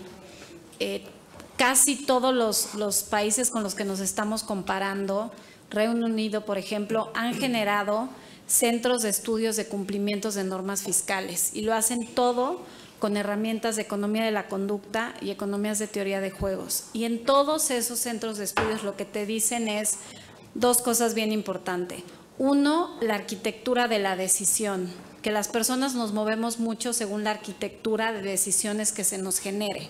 S4: Casi todos los países con los que nos estamos comparando, Reino Unido, por ejemplo, han generado centros de estudios de cumplimientos de normas fiscales y lo hacen todo con herramientas de economía de la conducta y economías de teoría de juegos. Y en todos esos centros de estudios lo que te dicen es 2 cosas bien importantes. 1, la arquitectura de la decisión, que las personas nos movemos mucho según la arquitectura de decisiones que se nos genere.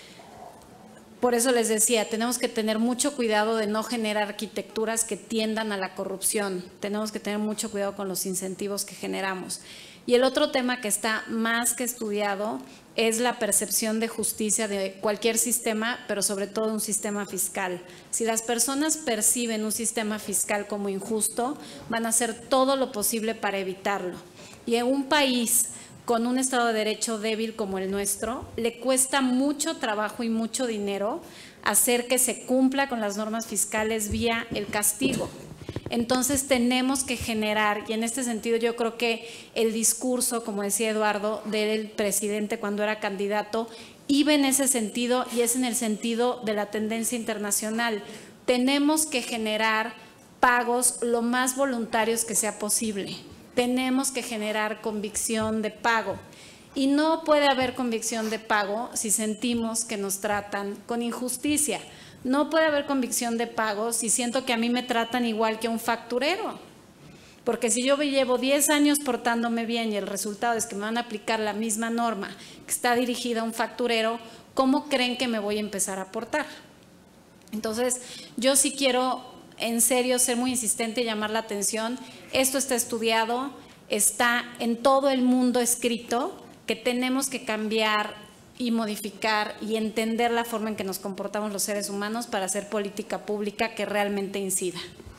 S4: Por eso les decía, tenemos que tener mucho cuidado de no generar arquitecturas que tiendan a la corrupción. Tenemos que tener mucho cuidado con los incentivos que generamos. Y el otro tema que está más que estudiado es la percepción de justicia de cualquier sistema, pero sobre todo un sistema fiscal. Si las personas perciben un sistema fiscal como injusto, van a hacer todo lo posible para evitarlo. Y en un país con un Estado de Derecho débil como el nuestro, le cuesta mucho trabajo y mucho dinero hacer que se cumpla con las normas fiscales vía el castigo. Entonces tenemos que generar, y en este sentido yo creo que el discurso, como decía Eduardo, del presidente cuando era candidato, iba en ese sentido y es en el sentido de la tendencia internacional. Tenemos que generar pagos lo más voluntarios que sea posible. Tenemos que generar convicción de pago. Y no puede haber convicción de pago si sentimos que nos tratan con injusticia. No puede haber convicción de pago si siento que a mí me tratan igual que a un facturero. Porque si yo llevo 10 años portándome bien y el resultado es que me van a aplicar la misma norma que está dirigida a un facturero, ¿cómo creen que me voy a empezar a portar? Entonces, yo sí quiero en serio ser muy insistente y llamar la atención. Esto está estudiado, está en todo el mundo escrito, que tenemos que cambiar y modificar y entender la forma en que nos comportamos los seres humanos para hacer política pública que realmente incida.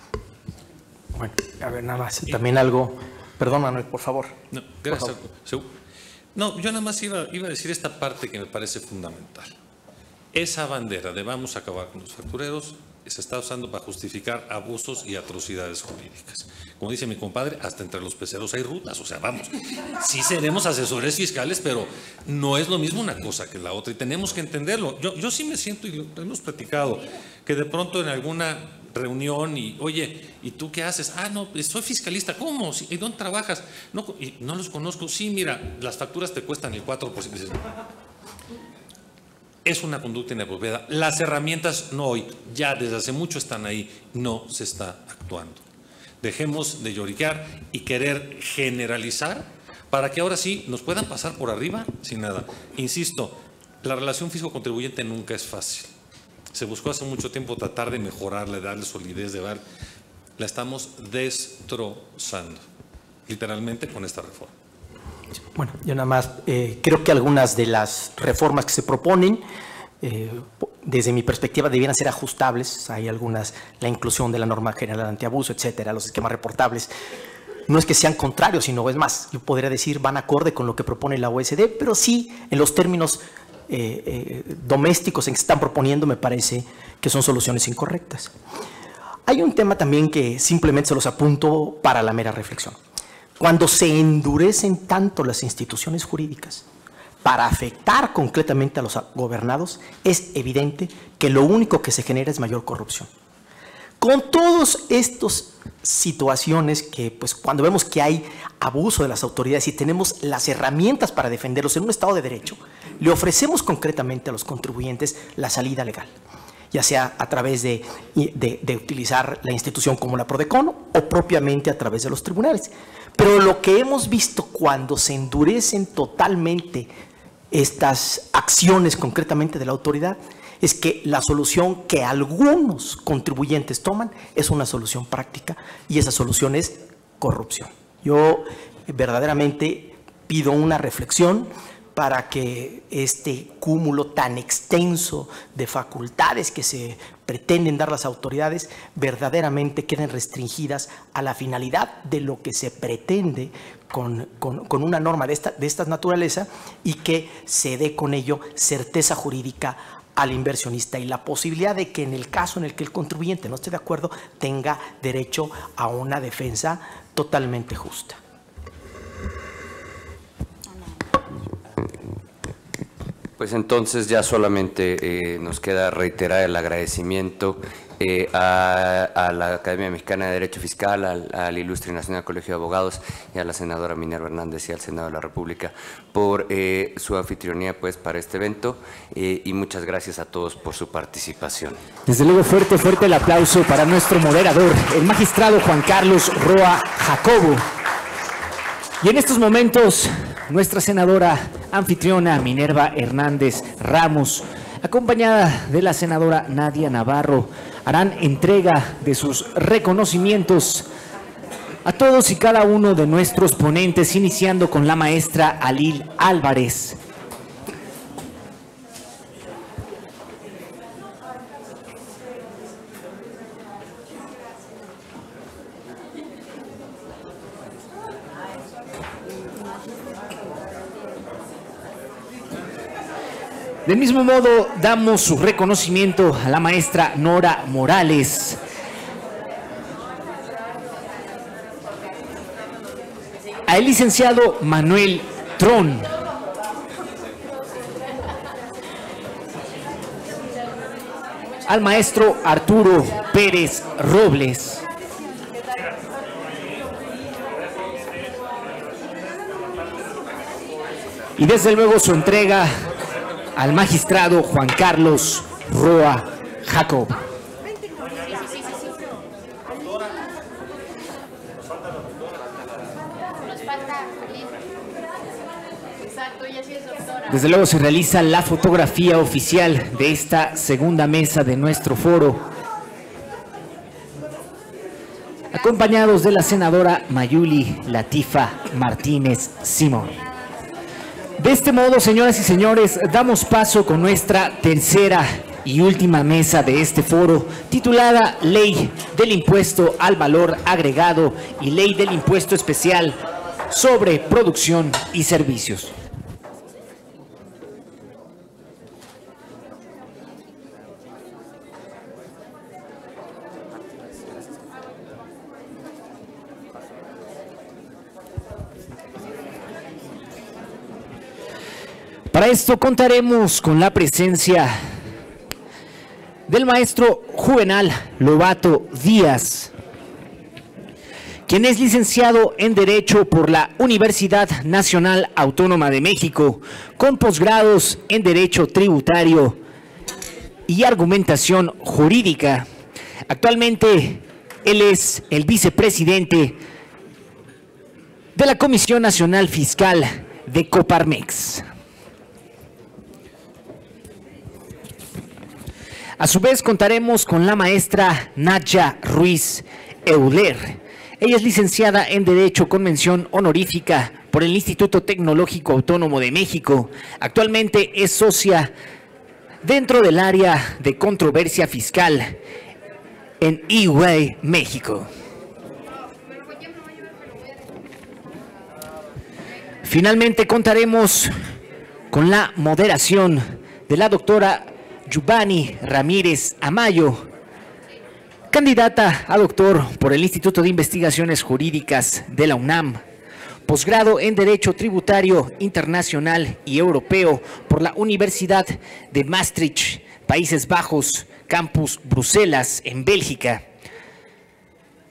S1: Bueno, a ver, nada más, también algo, perdón Manuel, por favor.
S3: No, gracias. No, yo nada más iba a decir esta parte que me parece fundamental. Esa bandera de vamos a acabar con los factureros se está usando para justificar abusos y atrocidades jurídicas. Como dice mi compadre, hasta entre los peceros hay rutas, o sea, vamos, sí seremos asesores fiscales, pero no es lo mismo una cosa que la otra y tenemos que entenderlo. Yo sí me siento, y lo hemos platicado, que de pronto en alguna reunión y, oye, ¿y tú qué haces? Ah, no, soy fiscalista. ¿Cómo? ¿Y dónde trabajas? No, y no los conozco. Sí, mira, las facturas te cuestan el 4%. Dices, es una conducta inapropiada. Las herramientas no hoy, ya desde hace mucho están ahí, no se está actuando. Dejemos de lloriquear y querer generalizar para que ahora sí nos puedan pasar por arriba sin nada. Insisto, la relación fisco-contribuyente nunca es fácil. Se buscó hace mucho tiempo tratar de mejorarla, de darle solidez, de dar. La estamos destrozando, literalmente, con esta reforma.
S1: Bueno, yo nada más creo que algunas de las reformas que se proponen, desde mi perspectiva, debieran ser ajustables. Hay algunas, la inclusión de la norma general de antiabuso, etcétera, los esquemas reportables. No es que sean contrarios, sino es más, yo podría decir van acorde con lo que propone la OECD, pero sí en los términos domésticos en que se están proponiendo me parece que son soluciones incorrectas. Hay un tema también que simplemente se los apunto para la mera reflexión. Cuando se endurecen tanto las instituciones jurídicas para afectar concretamente a los gobernados, es evidente que lo único que se genera es mayor corrupción. Con todas estas situaciones que, pues, cuando vemos que hay abuso de las autoridades y tenemos las herramientas para defenderlos en un Estado de Derecho, le ofrecemos concretamente a los contribuyentes la salida legal, ya sea a través de utilizar la institución como la PRODECON o propiamente a través de los tribunales. Pero lo que hemos visto cuando se endurecen totalmente estas acciones concretamente de la autoridad es que la solución que algunos contribuyentes toman es una solución práctica y esa solución es corrupción. Yo verdaderamente pido una reflexión para que este cúmulo tan extenso de facultades que se pretenden dar las autoridades verdaderamente queden restringidas a la finalidad de lo que se pretende con una norma de esta naturaleza y que se dé con ello certeza jurídica al inversionista y la posibilidad de que en el caso en el que el contribuyente no esté de acuerdo tenga derecho a una defensa totalmente justa.
S2: Pues entonces ya solamente nos queda reiterar el agradecimiento a la Academia Mexicana de Derecho Fiscal, al Ilustre Nacional Colegio de Abogados y a la senadora Minerva Hernández y al Senado de la República por su anfitrionía pues para este evento y muchas gracias a todos por su participación.
S6: Desde luego fuerte el aplauso para nuestro moderador, el magistrado Juan Carlos Roa Jacobo. Y en estos momentos nuestra senadora anfitriona Minerva Hernández Ramos, acompañada de la senadora Nadia Navarro, harán entrega de sus reconocimientos a todos y cada uno de nuestros ponentes, iniciando con la maestra Alil Álvarez. Del mismo modo, damos su reconocimiento a la maestra Nora Morales. Al licenciado Manuel Tron. Al maestro Arturo Pérez Robles. Y desde luego su entrega al magistrado Juan Carlos Roa Jacob. Desde luego se realiza la fotografía oficial de esta segunda mesa de nuestro foro, acompañados de la senadora Mayuli Latifa Martínez Simón. De este modo, señoras y señores, damos paso con nuestra tercera y última mesa de este foro, titulada Ley del Impuesto al Valor Agregado y Ley del Impuesto Especial sobre Producción y Servicios. Para esto contaremos con la presencia del maestro Juvenal Lobato Díaz, quien es licenciado en Derecho por la Universidad Nacional Autónoma de México, con posgrados en Derecho Tributario y Argumentación Jurídica. Actualmente, él es el vicepresidente de la Comisión Nacional Fiscal de Coparmex. A su vez, contaremos con la maestra Nadia Ruiz Euler. Ella es licenciada en Derecho con mención honorífica por el Instituto Tecnológico Autónomo de México. Actualmente es socia dentro del área de controversia fiscal en EY México. Finalmente, contaremos con la moderación de la doctora Giovanni Ramírez Amayo, candidata a doctor por el Instituto de Investigaciones Jurídicas de la UNAM, posgrado en Derecho Tributario Internacional y Europeo por la Universidad de Maastricht, Países Bajos, Campus Bruselas, en Bélgica.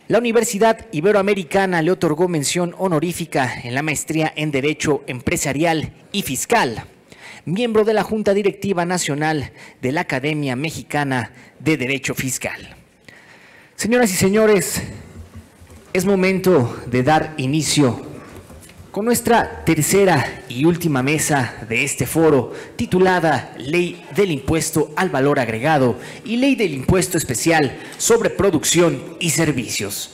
S6: La Universidad Iberoamericana le otorgó mención honorífica en la maestría en Derecho Empresarial y Fiscal, miembro de la Junta Directiva Nacional de la Academia Mexicana de Derecho Fiscal. Señoras y señores, es momento de dar inicio con nuestra tercera y última mesa de este foro, titulada Ley del Impuesto al Valor Agregado y Ley del Impuesto Especial sobre Producción y Servicios.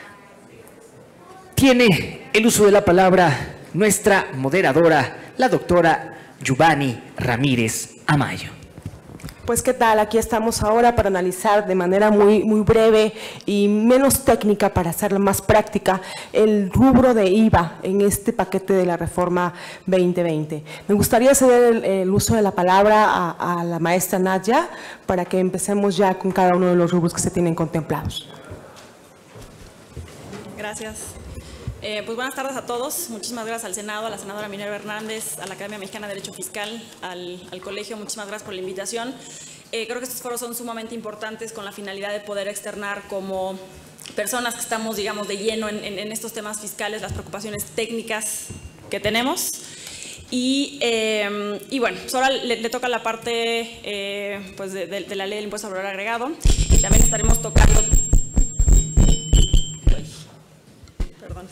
S6: Tiene el uso de la palabra nuestra moderadora, la doctora Giovanni Ramírez Amayo.
S7: Pues qué tal, aquí estamos ahora para analizar de manera muy breve y menos técnica, para hacerla más práctica, el rubro de IVA en este paquete de la reforma 2020. Me gustaría ceder el uso de la palabra a la maestra Nadia para que empecemos ya con cada uno de los rubros que se tienen contemplados.
S8: Gracias. Pues buenas tardes a todos. Muchísimas gracias al Senado, a la senadora Minerva Hernández, a la Academia Mexicana de Derecho Fiscal, al colegio. Muchísimas gracias por la invitación. Creo que estos foros son sumamente importantes con la finalidad de poder externar como personas que estamos, digamos, de lleno en estos temas fiscales, las preocupaciones técnicas que tenemos. Y bueno, pues ahora le toca la parte pues de la ley del impuesto al valor agregado. Y también estaremos tocando... Perdón.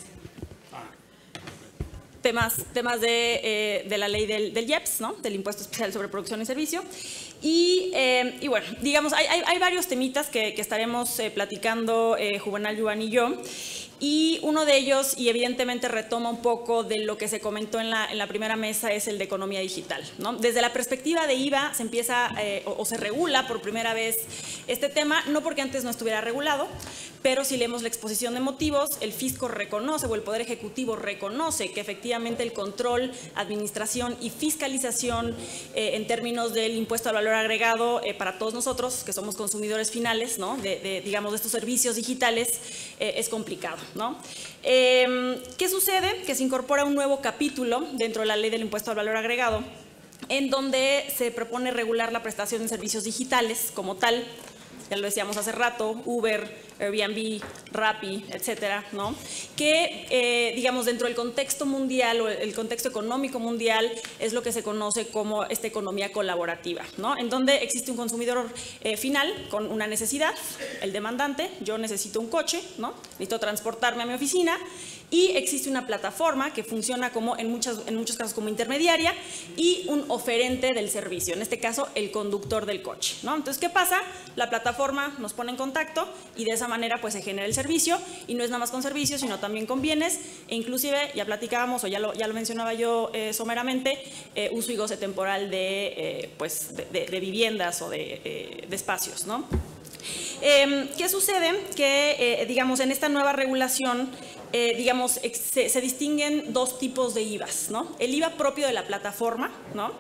S8: Temas de la ley del IEPS, ¿no? Del Impuesto Especial sobre Producción y Servicio. Y bueno, digamos, hay varios temitas que estaremos platicando Juvenal, Giovanni y yo. Y uno de ellos, y evidentemente retoma un poco de lo que se comentó en la primera mesa, es el de economía digital, ¿no? Desde la perspectiva de IVA se empieza o se regula por primera vez este tema, no porque antes no estuviera regulado, pero si leemos la exposición de motivos, el fisco reconoce, o el Poder Ejecutivo reconoce, que efectivamente el control, administración y fiscalización en términos del impuesto al valor agregado para todos nosotros, que somos consumidores finales, ¿no? digamos, de estos servicios digitales, es complicado, ¿no? ¿Qué sucede? Que se incorpora un nuevo capítulo dentro de la ley del impuesto al valor agregado, en donde se propone regular la prestación de servicios digitales como tal. Ya lo decíamos hace rato, Uber, Airbnb, Rappi, etcétera, ¿no? Que, digamos, dentro del contexto mundial o el contexto económico mundial es lo que se conoce como esta economía colaborativa, ¿no? En donde existe un consumidor final con una necesidad, el demandante, yo necesito un coche, ¿no? Necesito transportarme a mi oficina. Y existe una plataforma que funciona como en muchos casos como intermediaria y un oferente del servicio, en este caso el conductor del coche, ¿no? Entonces, ¿qué pasa? La plataforma nos pone en contacto y de esa manera pues se genera el servicio, y no es nada más con servicios, sino también con bienes, e inclusive ya platicábamos o ya lo mencionaba yo someramente, uso y goce temporal de viviendas o de espacios, ¿no? ¿Qué sucede? Que, digamos, en esta nueva regulación, digamos, se distinguen dos tipos de IVAs, ¿no? El IVA propio de la plataforma, ¿no?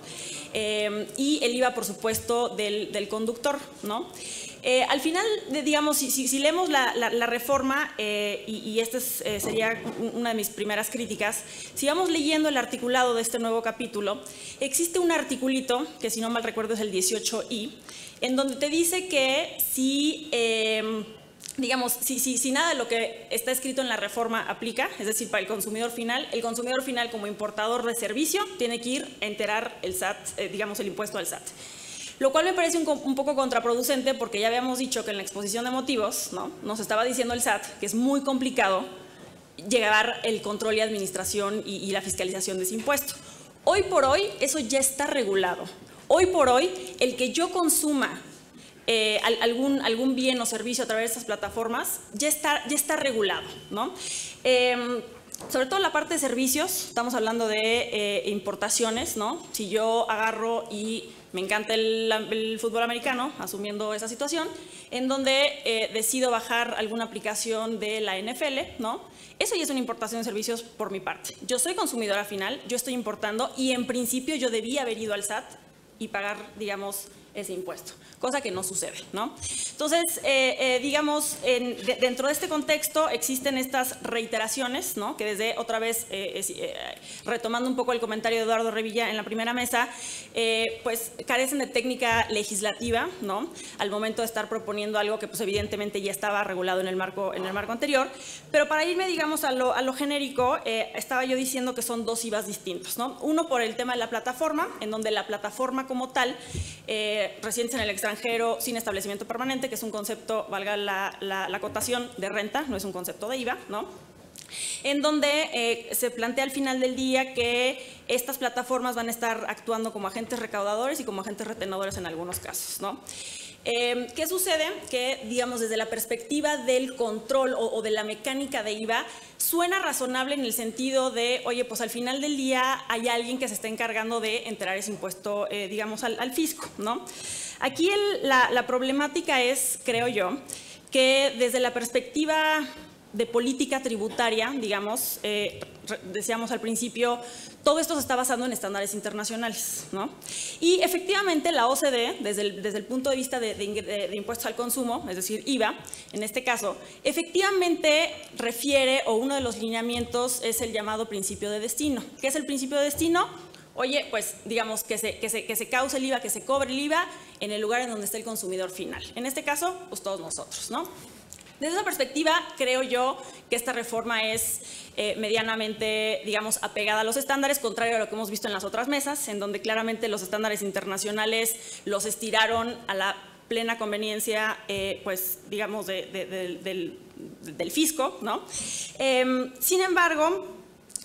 S8: Y el IVA, por supuesto, del conductor, ¿no? Al final, digamos, si leemos la reforma, y esta sería una de mis primeras críticas, si vamos leyendo el articulado de este nuevo capítulo, existe un articulito, que si no mal recuerdo es el 18I, en donde te dice que si, digamos, si nada de lo que está escrito en la reforma aplica, es decir, para el consumidor final como importador de servicio tiene que ir a enterar el SAT, digamos, el impuesto al SAT. Lo cual me parece un poco contraproducente, porque ya habíamos dicho que en la exposición de motivos, ¿no? Nos estaba diciendo el SAT que es muy complicado llevar el control y administración y la fiscalización de ese impuesto. Hoy por hoy eso ya está regulado. Hoy por hoy el que yo consuma algún bien o servicio a través de estas plataformas ya está regulado, ¿no? Sobre todo la parte de servicios, estamos hablando de importaciones, ¿no? Si yo agarro y me encanta el fútbol americano, asumiendo esa situación, en donde decido bajar alguna aplicación de la NFL, ¿no? Eso ya es una importación de servicios por mi parte. Yo soy consumidora final, yo estoy importando, y en principio yo debía haber ido al SAT y pagar, digamos, ese impuesto, cosa que no sucede, ¿no? Entonces, digamos, dentro de este contexto existen estas reiteraciones, ¿no? Que desde otra vez, retomando un poco el comentario de Eduardo Revilla en la primera mesa, pues carecen de técnica legislativa, ¿no? Al momento de estar proponiendo algo que pues evidentemente ya estaba regulado en el marco anterior, pero para irme, digamos, a lo genérico, estaba yo diciendo que son dos IVAs distintos, ¿no? Uno por el tema de la plataforma, en donde la plataforma como tal, residentes en el extranjero sin establecimiento permanente, que es un concepto, valga la acotación, de renta, no es un concepto de IVA, ¿no? En donde se plantea al final del día que estas plataformas van a estar actuando como agentes recaudadores y como agentes retenedores en algunos casos, ¿no? ¿Qué sucede? Que, digamos, desde la perspectiva del control o de la mecánica de IVA, suena razonable en el sentido de, oye, pues al final del día hay alguien que se está encargando de enterar ese impuesto, digamos, al fisco, ¿no? Aquí la problemática es, creo yo, que desde la perspectiva de política tributaria, digamos, decíamos al principio, todo esto se está basando en estándares internacionales, ¿no? Y efectivamente la OCDE, desde el punto de vista de impuestos al consumo, es decir, IVA, en este caso, efectivamente refiere, o uno de los lineamientos es el llamado principio de destino. ¿Qué es el principio de destino? Oye, pues digamos que se cause el IVA, que se cobre el IVA en el lugar en donde está el consumidor final. En este caso, pues todos nosotros, ¿no? Desde esa perspectiva, creo yo que esta reforma es medianamente, digamos, apegada a los estándares, contrario a lo que hemos visto en las otras mesas, en donde claramente los estándares internacionales los estiraron a la plena conveniencia, pues, digamos, del fisco, ¿no? Sin embargo,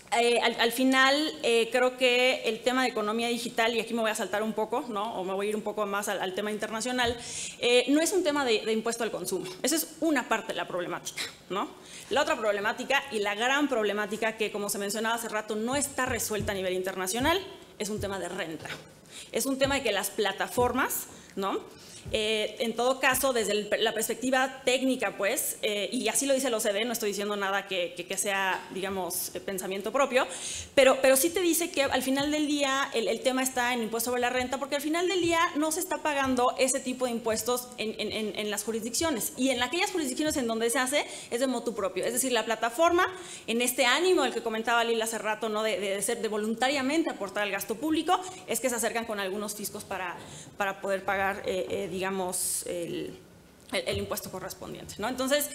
S8: al final, creo que el tema de economía digital, y aquí me voy a saltar un poco, ¿no? O me voy a ir un poco más al tema internacional, no es un tema de impuesto al consumo. Esa es una parte de la problemática, ¿no? La otra problemática, y la gran problemática que, como se mencionaba hace rato, no está resuelta a nivel internacional, es un tema de renta. Es un tema de que las plataformas, ¿no? En todo caso, desde la perspectiva técnica, pues, y así lo dice el OCDE, no estoy diciendo nada que sea, digamos, pensamiento propio, pero sí te dice que al final del día el tema está en impuesto sobre la renta, porque al final del día no se está pagando ese tipo de impuestos en las jurisdicciones, y en aquellas jurisdicciones en donde se hace es de motu propio, es decir, la plataforma, en este ánimo del que comentaba Lila hace rato, ¿no? de voluntariamente aportar al gasto público, es que se acercan con algunos fiscos para poder pagar, digamos, el impuesto correspondiente, ¿no? Entonces,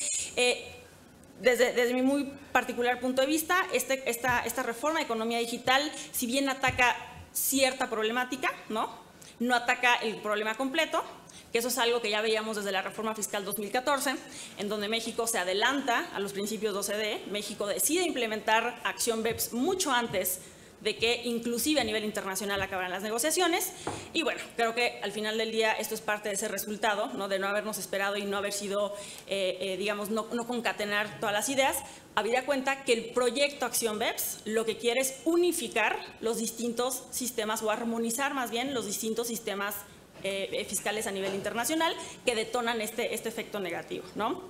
S8: desde mi muy particular punto de vista, esta reforma de economía digital, si bien ataca cierta problemática, no ataca el problema completo, que eso es algo que ya veíamos desde la reforma fiscal 2014, en donde México se adelanta a los principios de OCDE, México decide implementar acción BEPS mucho antes de que inclusive a nivel internacional acabaran las negociaciones, y bueno, creo que al final del día esto es parte de ese resultado, ¿no? De no habernos esperado y no haber sido, digamos, no concatenar todas las ideas, habida cuenta que el proyecto Acción BEPS lo que quiere es unificar los distintos sistemas, o armonizar más bien los distintos sistemas fiscales a nivel internacional que detonan este efecto negativo, ¿no?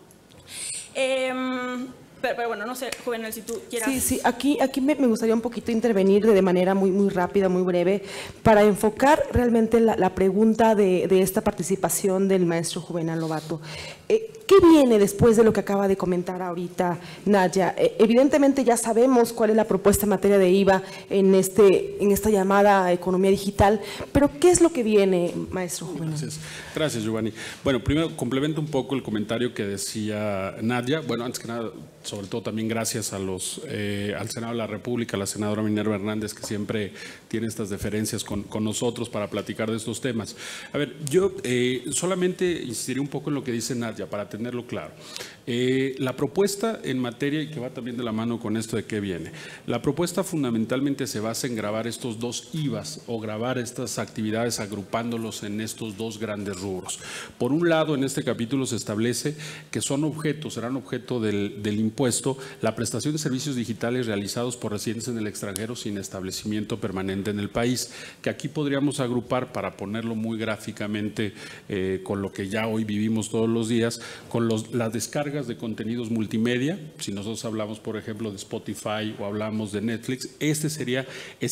S8: Pero bueno, no sé, Juvenal, si tú quieras.
S7: Sí, aquí me gustaría un poquito intervenir de manera muy rápida, muy breve, para enfocar realmente la pregunta de esta participación del maestro Juvenal Lobato. ¿Qué viene después de lo que acaba de comentar ahorita Nadia? Evidentemente ya sabemos cuál es la propuesta en materia de IVA en esta llamada economía digital, pero ¿qué es lo que viene, maestro Juvenal?
S9: Gracias, Giovanni. Bueno, primero complemento un poco el comentario que decía Nadia. Bueno, antes que nada, sobre todo también gracias al Senado de la República, a la senadora Minerva Hernández, que siempre tiene estas deferencias con nosotros para platicar de estos temas. A ver, yo solamente insistiré un poco en lo que dice Nadia para tenerlo claro. La propuesta en materia, y que va también de la mano con esto de qué viene, la propuesta fundamentalmente se basa en gravar estos dos IVAs o gravar estas actividades agrupándolos en estos dos grandes rubros. Por un lado, en este capítulo se establece que son objetos, serán objeto del impuesto impuesto la prestación de servicios digitales realizados por residentes en el extranjero sin establecimiento permanente en el país, que aquí podríamos agrupar, para ponerlo muy gráficamente con lo que ya hoy vivimos todos los días, con las descargas de contenidos multimedia. Si nosotros hablamos, por ejemplo, de Spotify o hablamos de Netflix, este sería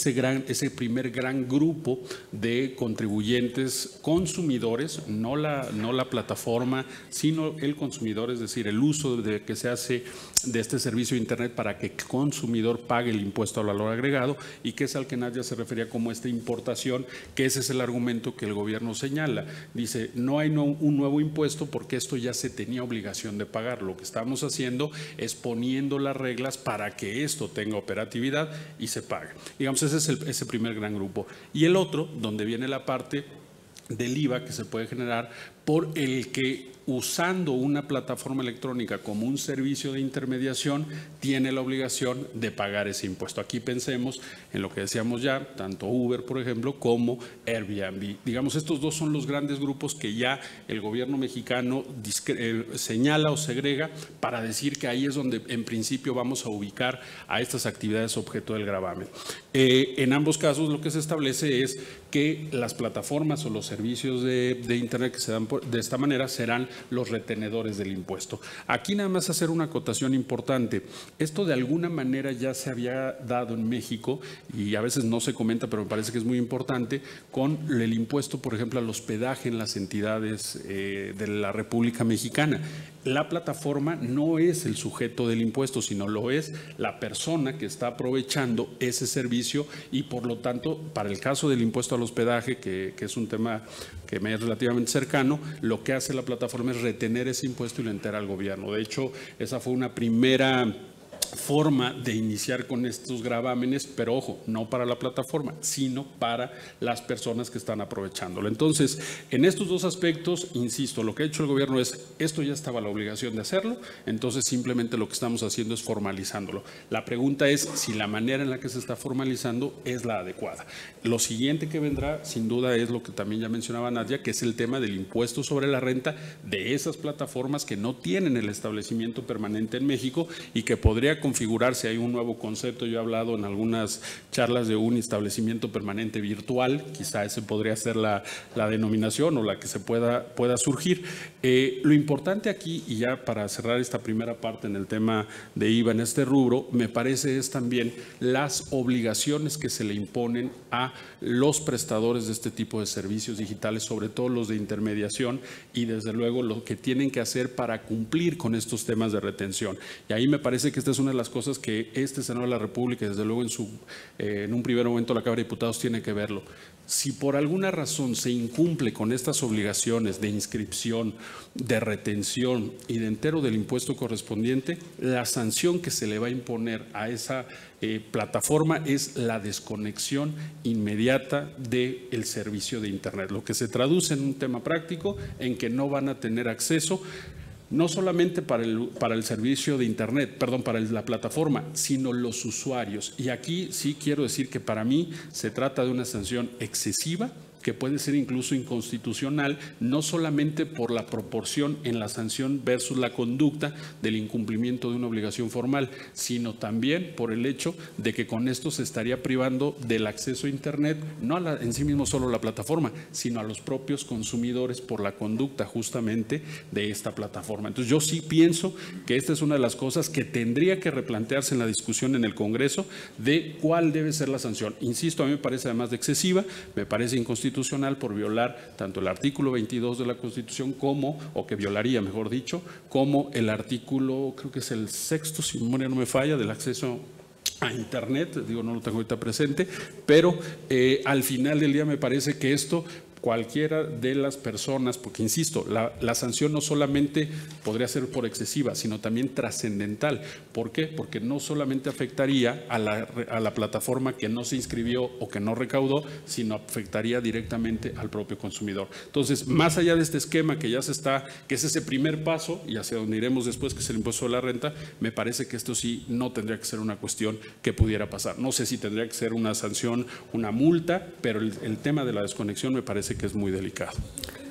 S9: ese primer gran grupo de contribuyentes consumidores, no la plataforma, sino el consumidor, es decir, el uso que se hace de este servicio de Internet para que el consumidor pague el impuesto al valor agregado, y que es al que Nadia se refería como esta importación, que ese es el argumento que el gobierno señala. Dice, no hay un nuevo impuesto porque esto ya se tenía obligación de pagar. Lo que estamos haciendo es poniendo las reglas para que esto tenga operatividad y se pague. Digamos, ese es ese primer gran grupo. Y el otro, donde viene la parte del IVA que se puede generar por el que, usando una plataforma electrónica como un servicio de intermediación, tiene la obligación de pagar ese impuesto. Aquí pensemos en lo que decíamos ya, tanto Uber, por ejemplo, como Airbnb. Digamos, estos dos son los grandes grupos que ya el gobierno mexicano señala o segrega para decir que ahí es donde en principio vamos a ubicar a estas actividades objeto del gravamen. En ambos casos lo que se establece es que las plataformas o los servicios de Internet que se dan de esta manera serán los retenedores del impuesto. Aquí nada más hacer una acotación importante. Esto de alguna manera ya se había dado en México y a veces no se comenta, pero me parece que es muy importante, con el impuesto, por ejemplo, al hospedaje en las entidades de la República Mexicana. La plataforma no es el sujeto del impuesto, sino lo es la persona que está aprovechando ese servicio, y por lo tanto, para el caso del impuesto al hospedaje, que es un tema que me es relativamente cercano, lo que hace la plataforma es retener ese impuesto y lo entera al gobierno. De hecho, esa fue una primera forma de iniciar con estos gravámenes, pero ojo, no para la plataforma, sino para las personas que están aprovechándolo. Entonces, en estos dos aspectos, insisto, lo que ha hecho el gobierno es, esto ya estaba la obligación de hacerlo, entonces simplemente lo que estamos haciendo es formalizándolo. La pregunta es si la manera en la que se está formalizando es la adecuada. Lo siguiente que vendrá, sin duda, es lo que también ya mencionaba Nadia, que es el tema del impuesto sobre la renta de esas plataformas que no tienen el establecimiento permanente en México y que podría configurarse. Hay un nuevo concepto, yo he hablado en algunas charlas de un establecimiento permanente virtual, quizá ese podría ser la denominación o la que se pueda surgir. Lo importante aquí, y ya para cerrar esta primera parte en el tema de IVA en este rubro, me parece es también las obligaciones que se le imponen a los prestadores de este tipo de servicios digitales, sobre todo los de intermediación, y desde luego lo que tienen que hacer para cumplir con estos temas de retención. Y ahí me parece que esta es una de las cosas que este Senado de la República, desde luego en un primer momento la Cámara de Diputados tiene que verlo. Si por alguna razón se incumple con estas obligaciones de inscripción, de retención y de entero del impuesto correspondiente, la sanción que se le va a imponer a esa plataforma es la desconexión inmediata del servicio de Internet, lo que se traduce en un tema práctico en que no van a tener acceso no solamente para el servicio de Internet, perdón, para la plataforma, sino los usuarios. Y aquí sí quiero decir que para mí se trata de una sanción excesiva, que puede ser incluso inconstitucional, no solamente por la proporción en la sanción versus la conducta del incumplimiento de una obligación formal, sino también por el hecho de que con esto se estaría privando del acceso a Internet, no en sí mismo solo la plataforma, sino a los propios consumidores por la conducta justamente de esta plataforma. Entonces yo sí pienso que esta es una de las cosas que tendría que replantearse en la discusión en el Congreso de cuál debe ser la sanción. Insisto, a mí me parece además de excesiva, me parece inconstitucional por violar tanto el artículo 22 de la Constitución o que violaría, mejor dicho, como el artículo, creo que es el 6º, si mi memoria no me falla, del acceso a Internet. Digo, no lo tengo ahorita presente, pero al final del día me parece que esto, cualquiera de las personas, porque insisto, la sanción no solamente podría ser por excesiva, sino también trascendental. ¿Por qué? Porque no solamente afectaría a la plataforma que no se inscribió o que no recaudó, sino afectaría directamente al propio consumidor. Entonces, más allá de este esquema que ya que es ese primer paso y hacia donde iremos después, que es el impuesto de la renta, me parece que esto sí no tendría que ser una cuestión que pudiera pasar. No sé si tendría que ser una sanción, una multa, pero el tema de la desconexión me parece que es muy delicado.
S8: Máxime,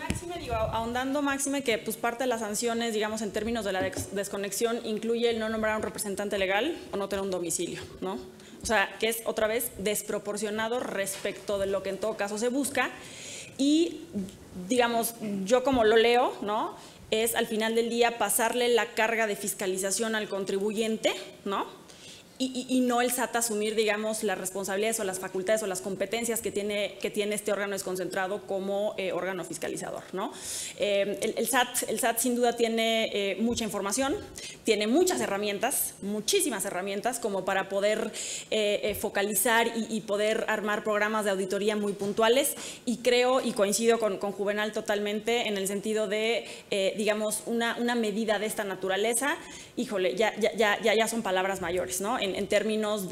S8: Digo, ahondando, Máxime, que pues parte de las sanciones, digamos, en términos de la desconexión, incluye el no nombrar a un representante legal o no tener un domicilio, ¿no? O sea, que es otra vez desproporcionado respecto de lo que en todo caso se busca. Y, digamos, yo como lo leo, ¿no?, es al final del día pasarle la carga de fiscalización al contribuyente, ¿no?, y no el SAT asumir, digamos, las responsabilidades o las facultades o las competencias que tiene este órgano desconcentrado como órgano fiscalizador, ¿no? El SAT sin duda tiene mucha información, tiene muchas herramientas, muchísimas herramientas como para poder focalizar y poder armar programas de auditoría muy puntuales, y creo y coincido con Juvenal totalmente en el sentido de, digamos, una medida de esta naturaleza, híjole, ya son palabras mayores, ¿no? En términos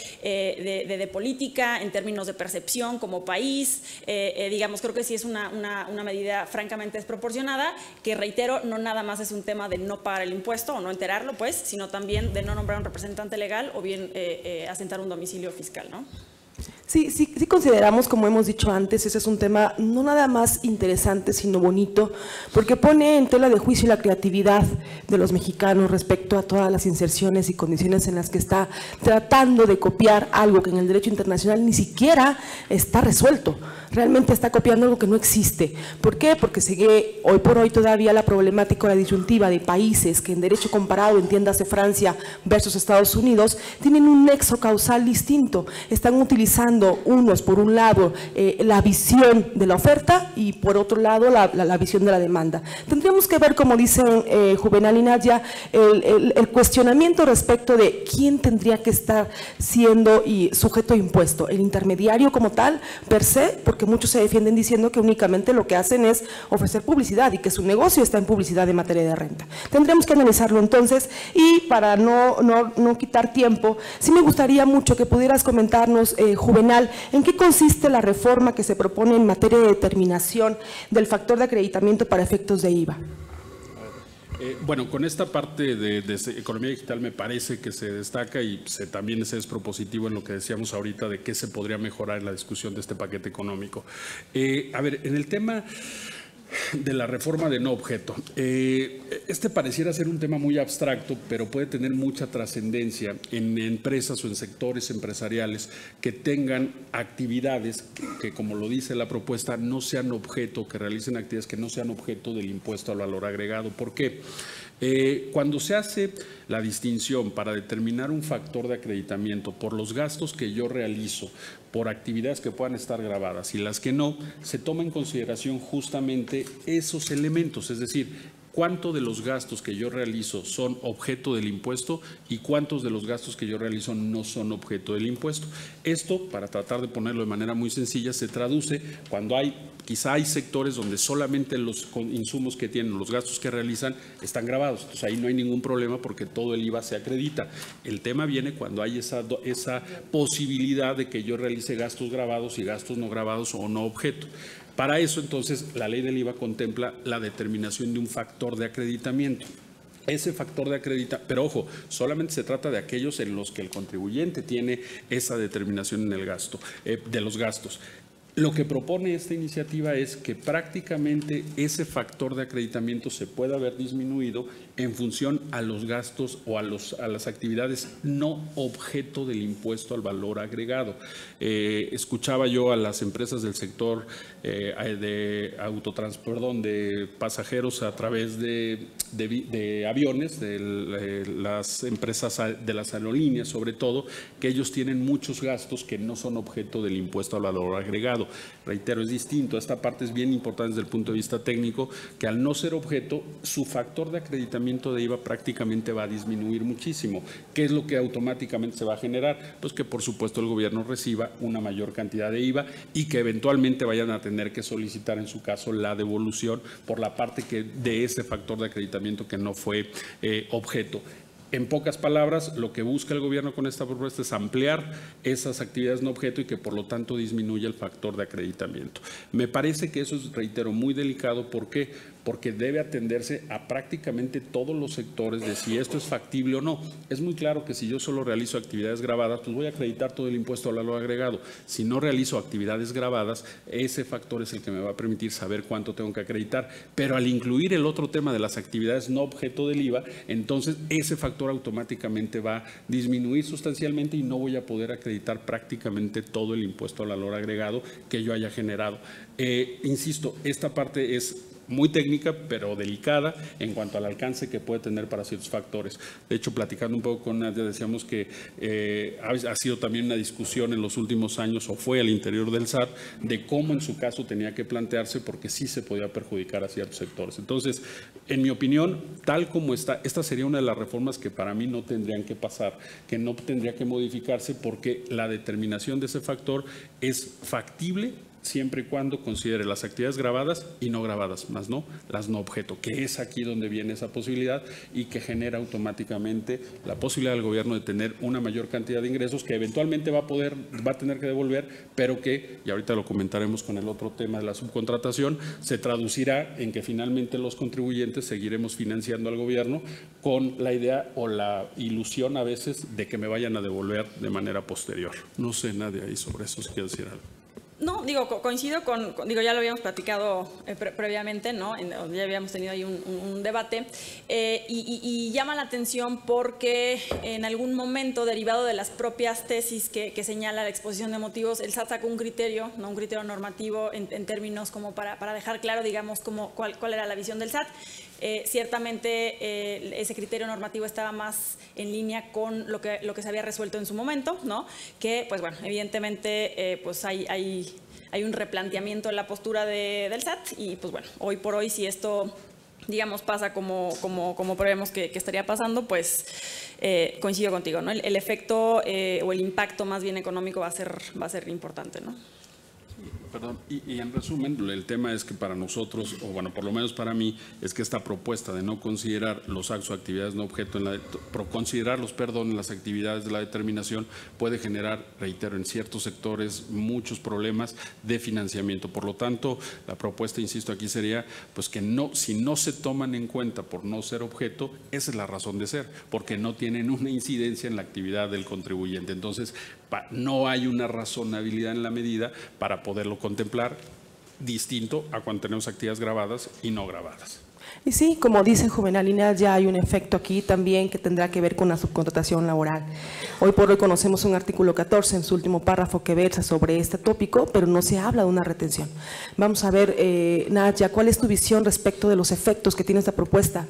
S8: de política, en términos de percepción como país, digamos, creo que sí es una medida francamente desproporcionada, que reitero, no nada más es un tema de no pagar el impuesto o no enterarlo, pues, sino también de no nombrar un representante legal o bien asentar un domicilio fiscal, ¿no?
S7: Sí consideramos, como hemos dicho antes, ese es un tema no nada más interesante, sino bonito, porque pone en tela de juicio la creatividad de los mexicanos respecto a todas las inserciones y condiciones en las que está tratando de copiar algo que en el derecho internacional ni siquiera está resuelto. Realmente está copiando algo que no existe. ¿Por qué? Porque sigue hoy por hoy todavía la problemática o la disyuntiva de países que en derecho comparado, entiéndase Francia versus Estados Unidos, tienen un nexo causal distinto. Están utilizando unos, por un lado, la visión de la oferta y por otro lado, la visión de la demanda. Tendríamos que ver, como dicen Juvenal y Nadia, el cuestionamiento respecto de quién tendría que estar siendo sujeto a impuesto. El intermediario como tal, per se, porque muchos se defienden diciendo que únicamente lo que hacen es ofrecer publicidad y que su negocio está en publicidad en materia de renta. Tendremos que analizarlo entonces, y para no quitar tiempo, sí me gustaría mucho que pudieras comentarnos, Juvenal, en qué consiste la reforma que se propone en materia de determinación del factor de acreditamiento para efectos de IVA.
S9: Bueno, con esta parte de economía digital me parece que se destaca y también se es propositivo en lo que decíamos ahorita de qué se podría mejorar en la discusión de este paquete económico. A ver, en el tema de la reforma de no objeto, este pareciera ser un tema muy abstracto, pero puede tener mucha trascendencia en empresas o en sectores empresariales que tengan actividades que, como lo dice la propuesta, no sean objeto, que realicen actividades que no sean objeto del impuesto al valor agregado. ¿Por qué? Cuando se hace la distinción para determinar un factor de acreditamiento por los gastos que yo realizo, por actividades que puedan estar grabadas y las que no, se toma en consideración justamente esos elementos, es decir, cuánto de los gastos que yo realizo son objeto del impuesto y cuántos de los gastos que yo realizo no son objeto del impuesto. Esto, para tratar de ponerlo de manera muy sencilla, se traduce cuando quizá hay sectores donde solamente los insumos que tienen, los gastos que realizan, están grabados. Entonces ahí no hay ningún problema porque todo el IVA se acredita. El tema viene cuando hay esa posibilidad de que yo realice gastos grabados y gastos no grabados o no objeto. Para eso, entonces, la ley del IVA contempla la determinación de un factor de acreditamiento. Ese factor de acreditamiento, pero ojo, solamente se trata de aquellos en los que el contribuyente tiene esa determinación en el gasto, de los gastos. Lo que propone esta iniciativa es que prácticamente ese factor de acreditamiento se pueda ver disminuido en función a los gastos o a las actividades no objeto del impuesto al valor agregado. Escuchaba yo a las empresas del sector de pasajeros a través de aviones, de las empresas de las aerolíneas sobre todo, que ellos tienen muchos gastos que no son objeto del impuesto al valor agregado. Reitero, es distinto. Esta parte es bien importante desde el punto de vista técnico, que al no ser objeto, su factor de acreditamiento de IVA prácticamente va a disminuir muchísimo. ¿Qué es lo que automáticamente se va a generar? Pues que por supuesto el gobierno reciba una mayor cantidad de IVA y que eventualmente vayan a tener que solicitar en su caso la devolución por la parte de ese factor de acreditamiento que no fue objeto. En pocas palabras, lo que busca el gobierno con esta propuesta es ampliar esas actividades no objeto y que por lo tanto disminuya el factor de acreditamiento. Me parece que eso es, reitero, muy delicado. ¿Por qué? porque debe atenderse a prácticamente todos los sectores de si esto es factible o no. Es muy claro que si yo solo realizo actividades grabadas, pues voy a acreditar todo el impuesto al valor agregado. Si no realizo actividades grabadas, ese factor es el que me va a permitir saber cuánto tengo que acreditar. Pero al incluir el otro tema de las actividades no objeto del IVA, entonces ese factor automáticamente va a disminuir sustancialmente y no voy a poder acreditar prácticamente todo el impuesto al valor agregado que yo haya generado. Insisto, esta parte es muy técnica, pero delicada en cuanto al alcance que puede tener para ciertos factores. De hecho, platicando un poco con Nadia, decíamos que ha sido también una discusión en los últimos años, o fue al interior del SAT, de cómo en su caso tenía que plantearse, porque sí se podía perjudicar a ciertos sectores. Entonces, en mi opinión, tal como está, esta sería una de las reformas que para mí no tendrían que pasar, que no tendría que modificarse, porque la determinación de ese factor es factible siempre y cuando considere las actividades grabadas y no grabadas, más no las no objeto, que es aquí donde viene esa posibilidad y que genera automáticamente la posibilidad del gobierno de tener una mayor cantidad de ingresos que eventualmente va a tener que devolver, pero que, y ahorita lo comentaremos con el otro tema de la subcontratación, se traducirá en que finalmente los contribuyentes seguiremos financiando al gobierno con la idea o la ilusión a veces de que me vayan a devolver de manera posterior. No sé, Nadia, ahí sobre eso si quiero decir algo.
S8: No, digo, coincido digo, ya lo habíamos platicado previamente, ¿no? Ya habíamos tenido ahí un debate y llama la atención porque en algún momento, derivado de las propias tesis que señala la exposición de motivos, el SAT sacó un criterio, ¿no? Un criterio normativo en términos como para dejar claro, digamos, cuál era la visión del SAT. Ciertamente ese criterio normativo estaba más en línea con lo que se había resuelto en su momento, ¿no? Que, pues bueno, evidentemente pues hay un replanteamiento en la postura del SAT y, pues bueno, hoy por hoy, si esto, digamos, pasa como prevemos que estaría pasando, pues coincido contigo, ¿no? El efecto o el impacto más bien económico va a ser importante, ¿no?
S9: Perdón, y en resumen, el tema es que para nosotros, o bueno, por lo menos para mí, es que esta propuesta de no considerar los actos o actividades no objeto, considerarlos, en las actividades de la determinación, puede generar, reitero, en ciertos sectores muchos problemas de financiamiento. Por lo tanto, la propuesta, insisto, aquí sería pues que si no se toman en cuenta por no ser objeto, esa es la razón de ser, porque no tienen una incidencia en la actividad del contribuyente. Entonces, no hay una razonabilidad en la medida para poderlo contemplar distinto a cuando tenemos actividades grabadas y no grabadas.
S7: Y sí, como dice Juvenalina, ya hay un efecto aquí también que tendrá que ver con la subcontratación laboral. Hoy por hoy conocemos un artículo 14 en su último párrafo que versa sobre este tópico, pero no se habla de una retención. Vamos a ver, Nadia, ¿cuál es tu visión respecto de los efectos que tiene esta propuesta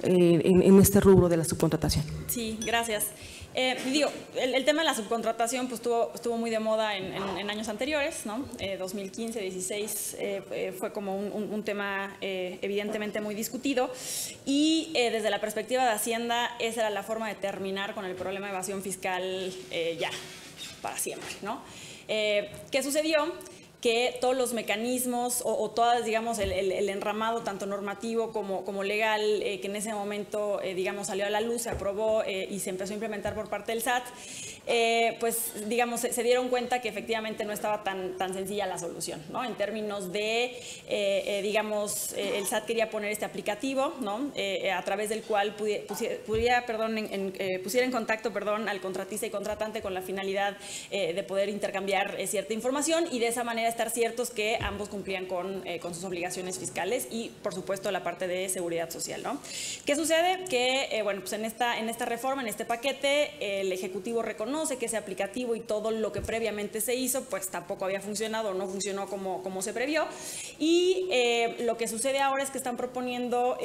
S7: en este rubro de la subcontratación?
S8: Sí, gracias. Digo, el tema de la subcontratación pues estuvo muy de moda en años anteriores, ¿no? 2015, 16 fue como un tema evidentemente muy discutido y desde la perspectiva de Hacienda esa era la forma de terminar con el problema de evasión fiscal ya, para siempre, ¿no? ¿Qué sucedió? Que todos los mecanismos o todas, digamos, el enramado tanto normativo como legal que en ese momento, digamos, salió a la luz, se aprobó y se empezó a implementar por parte del SAT, pues, digamos, se dieron cuenta que efectivamente no estaba tan sencilla la solución, ¿no? En términos de, digamos, el SAT quería poner este aplicativo, ¿no? A través del cual pusiera en contacto, al contratista y contratante con la finalidad de poder intercambiar cierta información y de esa manera estar ciertos que ambos cumplían con sus obligaciones fiscales y, por supuesto, la parte de seguridad social, ¿no? ¿Qué sucede? Que, bueno, pues en esta reforma, en este paquete, el Ejecutivo reconoce que ese aplicativo y todo lo que previamente se hizo, pues tampoco había funcionado o no funcionó como se previó. Y lo que sucede ahora es que están proponiendo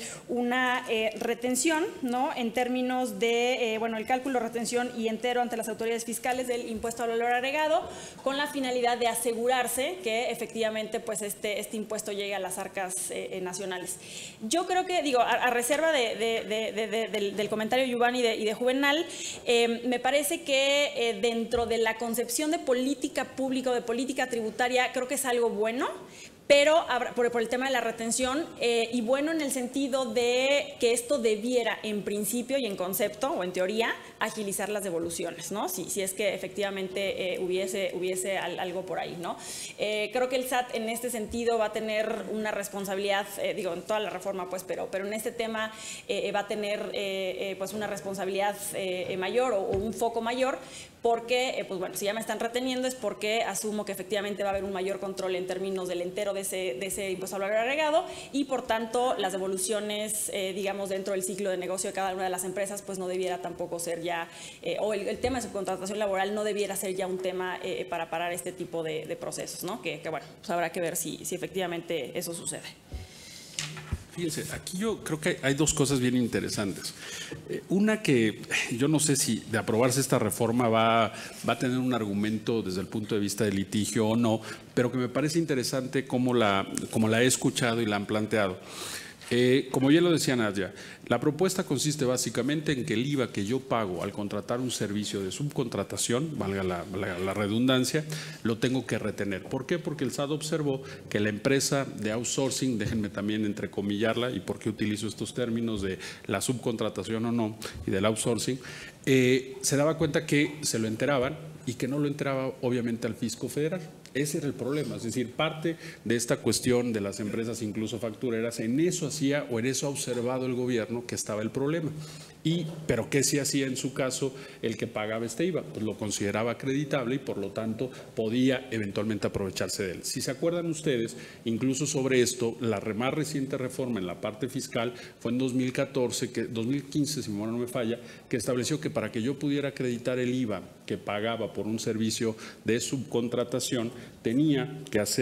S8: una retención, ¿no? En términos de, bueno, el cálculo, retención y entero ante las autoridades fiscales del impuesto al valor agregado, con la finalidad de asegurar que efectivamente pues este impuesto llegue a las arcas nacionales. Yo creo que, digo, a reserva del comentario de Giovanni y de Juvenal, me parece que dentro de la concepción de política pública o de política tributaria creo que es algo bueno, pero por el tema de la retención, y bueno, en el sentido de que esto debiera, en principio y en concepto, o en teoría, agilizar las devoluciones, ¿no? Si es que efectivamente hubiese algo por ahí, ¿no? Creo que el SAT en este sentido va a tener una responsabilidad, digo, en toda la reforma, pues, pero en este tema va a tener pues una responsabilidad mayor o un foco mayor, porque, pues bueno, si ya me están reteniendo es porque asumo que efectivamente va a haber un mayor control en términos del entero de ese impuesto al valor agregado, y por tanto las devoluciones, digamos, dentro del ciclo de negocio de cada una de las empresas, pues no debiera tampoco ser ya, o el tema de subcontratación laboral no debiera ser ya un tema para parar este tipo de procesos, ¿no? Que bueno, pues habrá que ver si efectivamente eso sucede.
S9: Fíjense, aquí yo creo que hay dos cosas bien interesantes. Una, que yo no sé si de aprobarse esta reforma va a tener un argumento desde el punto de vista de litigio o no, pero que me parece interesante como la he escuchado y la han planteado. Como bien lo decía Nadia, la propuesta consiste básicamente en que el IVA que yo pago al contratar un servicio de subcontratación, valga la redundancia, lo tengo que retener. ¿Por qué? Porque el SAT observó que la empresa de outsourcing, déjenme también entrecomillarla, y por qué utilizo estos términos de la subcontratación o no y del outsourcing, se daba cuenta que se lo enteraban y que no lo enteraba obviamente al fisco federal. Ese era el problema, es decir, parte de esta cuestión de las empresas incluso factureras, en eso hacía o en eso ha observado el gobierno que estaba el problema. Pero ¿qué se hacía en su caso el que pagaba este IVA? Pues lo consideraba acreditable y por lo tanto podía eventualmente aprovecharse de él. Si se acuerdan ustedes, incluso sobre esto, la más reciente reforma en la parte fiscal fue en 2015, si mi memoria no me falla, que estableció que para que yo pudiera acreditar el IVA que pagaba por un servicio de subcontratación, tenía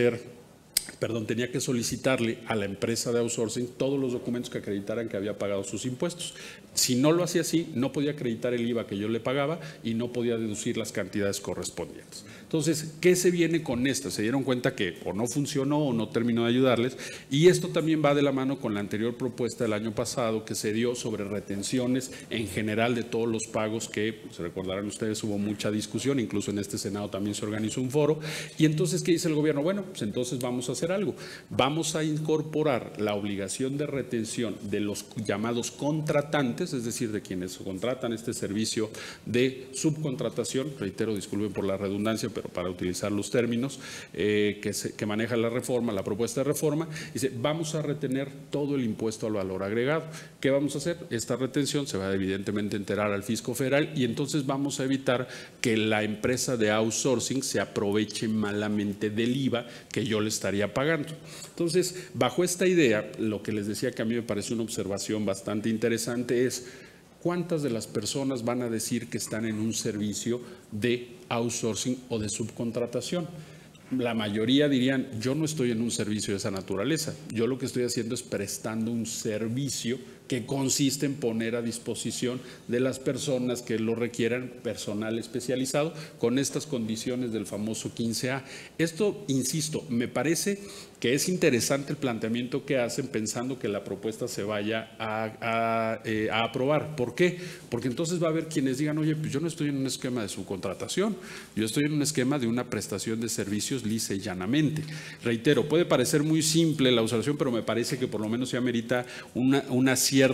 S9: que solicitarle a la empresa de outsourcing todos los documentos que acreditaran que había pagado sus impuestos. Si no lo hacía así, no podía acreditar el IVA que yo le pagaba y no podía deducir las cantidades correspondientes. Entonces, ¿qué se viene con esto? Se dieron cuenta que o no funcionó o no terminó de ayudarles, y esto también va de la mano con la anterior propuesta del año pasado que se dio sobre retenciones en general de todos los pagos, que se recordarán ustedes, hubo mucha discusión, incluso en este Senado también se organizó un foro. Y entonces, ¿qué dice el gobierno? Bueno, pues entonces vamos a hacer algo. Vamos a incorporar la obligación de retención de los llamados contratantes, es decir, de quienes contratan este servicio de subcontratación, reitero, disculpen por la redundancia, pero para utilizar los términos que maneja la reforma, la propuesta de reforma, dice, vamos a retener todo el impuesto al valor agregado. ¿Qué vamos a hacer? Esta retención se va evidentemente a enterar al fisco federal, y entonces vamos a evitar que la empresa de outsourcing se aproveche malamente del IVA que yo le estaría pagando. Entonces, bajo esta idea, lo que les decía que a mí me parece una observación bastante interesante es: ¿cuántas de las personas van a decir que están en un servicio de outsourcing o de subcontratación? La mayoría dirían, yo no estoy en un servicio de esa naturaleza, yo lo que estoy haciendo es prestando un servicio que consiste en poner a disposición de las personas que lo requieran personal especializado con estas condiciones del famoso 15A. Esto, insisto, me parece que es interesante el planteamiento que hacen, pensando que la propuesta se vaya a aprobar. ¿Por qué? Porque entonces va a haber quienes digan, oye, pues yo no estoy en un esquema de subcontratación, yo estoy en un esquema de una prestación de servicios lisa y llanamente. Reitero, puede parecer muy simple la observación, pero me parece que por lo menos se amerita un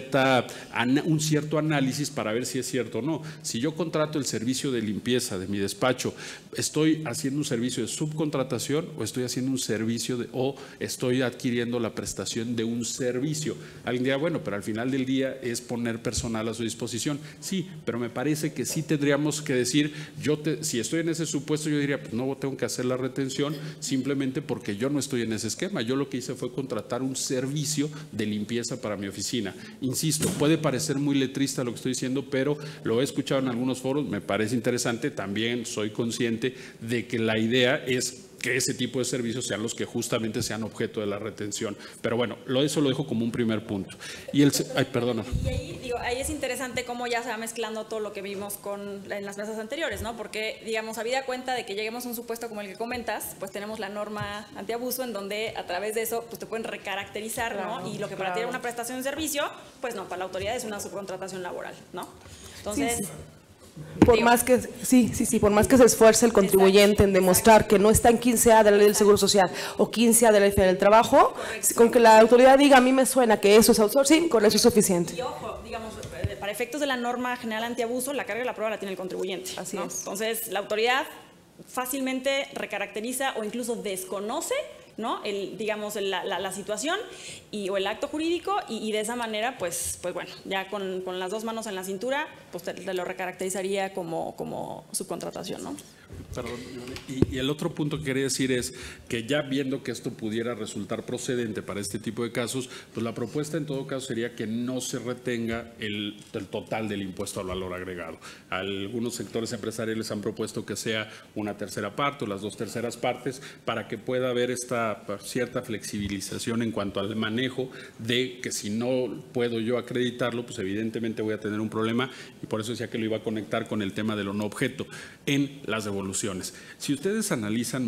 S9: cierto análisis para ver si es cierto o no. Si yo contrato el servicio de limpieza de mi despacho, ¿estoy haciendo un servicio de subcontratación o estoy haciendo un servicio o estoy adquiriendo la prestación de un servicio? Alguien dirá, bueno, pero al final del día es poner personal a su disposición. Sí, pero me parece que sí tendríamos que decir, si estoy en ese supuesto, yo diría, pues no tengo que hacer la retención simplemente porque yo no estoy en ese esquema. Yo lo que hice fue contratar un servicio de limpieza para mi oficina. Insisto, puede parecer muy letrista lo que estoy diciendo, pero lo he escuchado en algunos foros, me parece interesante. También soy consciente de que la idea es que ese tipo de servicios sean los que justamente sean objeto de la retención. Pero bueno, eso lo dejo como un primer punto. Y
S8: ahí es interesante cómo ya se va mezclando todo lo que vimos en las mesas anteriores, ¿no? Porque, digamos, habida cuenta de que lleguemos a un supuesto como el que comentas, pues tenemos la norma antiabuso, en donde a través de eso pues te pueden recaracterizar, ¿no? Y lo que para ti era una prestación de servicio, pues no, para la autoridad es una subcontratación laboral, ¿no? Entonces...
S7: Sí. Por más que, por más que se esfuerce el contribuyente en demostrar que no está en 15A de la Ley del Seguro Social o 15A de la Ley del Trabajo, con que la autoridad diga, a mí me suena que eso es outsourcing, con eso es suficiente.
S8: Y ojo, digamos, para efectos de la norma general antiabuso, la carga de la prueba la tiene el contribuyente.
S7: Así es.
S8: Entonces, la autoridad fácilmente recaracteriza o incluso desconoce, ¿no? La situación o el acto jurídico y de esa manera, pues bueno, ya con las dos manos en la cintura, pues te lo recaracterizaría como subcontratación, ¿no?
S9: Perdón, y el otro punto que quería decir es que ya viendo que esto pudiera resultar procedente para este tipo de casos, pues la propuesta en todo caso sería que no se retenga el total del impuesto al valor agregado. Algunos sectores empresariales han propuesto que sea una tercera parte o las 2/3 partes para que pueda haber esta cierta flexibilización en cuanto al manejo de que si no puedo yo acreditarlo, pues evidentemente voy a tener un problema y por eso decía que lo iba a conectar con el tema de lo no objeto en las devoluciones. Si ustedes analizan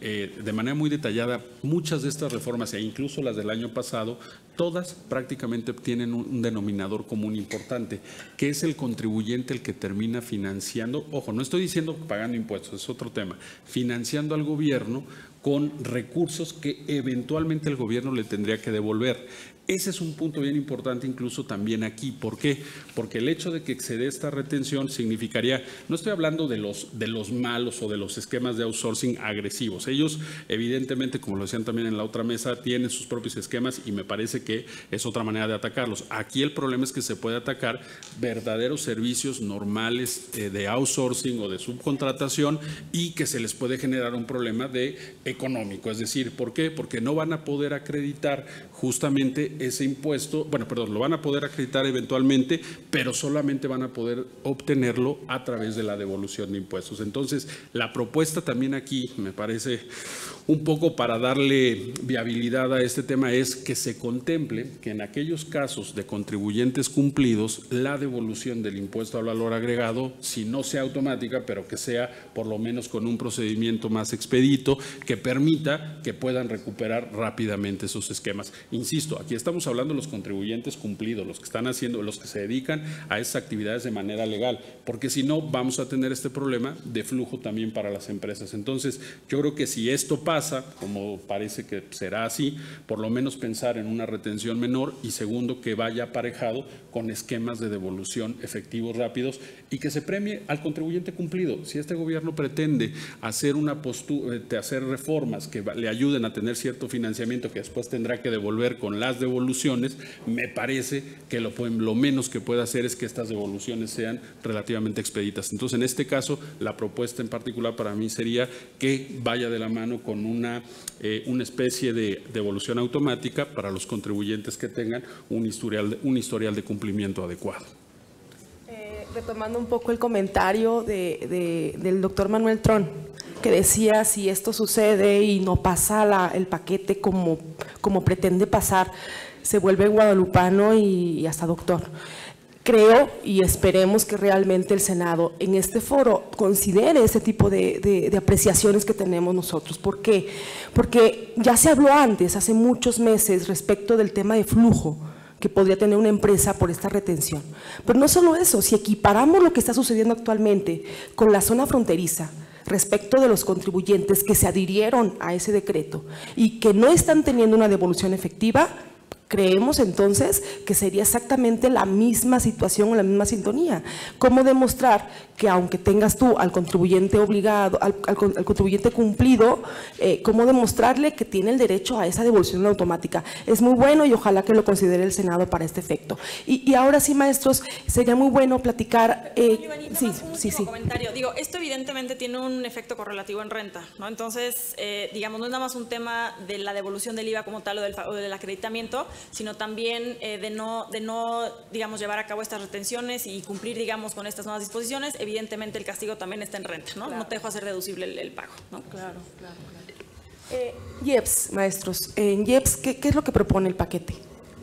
S9: de manera muy detallada muchas de estas reformas e incluso las del año pasado, todas prácticamente tienen un denominador común importante, que es el contribuyente el que termina financiando, ojo, no estoy diciendo pagando impuestos, es otro tema, financiando al gobierno con recursos que eventualmente el gobierno le tendría que devolver. Ese es un punto bien importante incluso también aquí. ¿Por qué? Porque el hecho de que se dé esta retención significaría, no estoy hablando de los malos o de los esquemas de outsourcing agresivos. Ellos, evidentemente, como lo decían también en la otra mesa, tienen sus propios esquemas y me parece que es otra manera de atacarlos. Aquí el problema es que se puede atacar verdaderos servicios normales de outsourcing o de subcontratación y que se les puede generar un problema económico. Es decir, ¿por qué? Porque no van a poder acreditar justamente ese impuesto, lo van a poder acreditar eventualmente, pero solamente van a poder obtenerlo a través de la devolución de impuestos. Entonces, la propuesta también aquí, me parece un poco para darle viabilidad a este tema, es que se contemple que en aquellos casos de contribuyentes cumplidos, la devolución del impuesto al valor agregado, si no sea automática, pero que sea por lo menos con un procedimiento más expedito, que permita que puedan recuperar rápidamente esos esquemas. Insisto, aquí estamos hablando de los contribuyentes cumplidos, los que están haciendo, los que se dedican a esas actividades de manera legal, porque si no vamos a tener este problema de flujo también para las empresas. Entonces, yo creo que si esto pasa, como parece que será así, por lo menos pensar en una retención menor y segundo, que vaya aparejado con esquemas de devolución efectivos, rápidos y que se premie al contribuyente cumplido. Si este gobierno pretende hacer hacer reformas que le ayuden a tener cierto financiamiento que después tendrá que devolver con las devoluciones, me parece que lo menos que puede hacer es que estas devoluciones sean relativamente expeditas. Entonces, en este caso, la propuesta en particular para mí sería que vaya de la mano con una especie de devolución automática para los contribuyentes que tengan un historial de cumplimiento adecuado.
S7: Retomando un poco el comentario del doctor Manuel Tron, que decía si esto sucede y no pasa el paquete como pretende pasar, se vuelve guadalupano y hasta doctor. Creo y esperemos que realmente el Senado en este foro considere ese tipo de apreciaciones que tenemos nosotros. ¿Por qué? Porque ya se habló antes, hace muchos meses, respecto del tema de flujo que podría tener una empresa por esta retención. Pero no solo eso, si equiparamos lo que está sucediendo actualmente con la zona fronteriza, respecto de los contribuyentes que se adhirieron a ese decreto y que no están teniendo una devolución efectiva, creemos entonces que sería exactamente la misma situación o la misma sintonía. ¿Cómo demostrar que aunque tengas tú al contribuyente obligado, al contribuyente cumplido, cómo demostrarle que tiene el derecho a esa devolución automática? Es muy bueno y ojalá que lo considere el Senado para este efecto. Y ahora sí, maestros, sería muy bueno platicar…
S8: sí. Comentario. Digo, esto evidentemente tiene un efecto correlativo en renta, ¿no? Entonces, digamos, no es nada más un tema de la devolución del IVA como tal o del acreditamiento, sino también de no, digamos, llevar a cabo estas retenciones y cumplir, digamos, con estas nuevas disposiciones. Evidentemente el castigo también está en renta, ¿no? Claro. No te dejo hacer deducible el pago, ¿no?
S7: Claro. IEPS, maestros, en IEPS, ¿qué es lo que propone el paquete?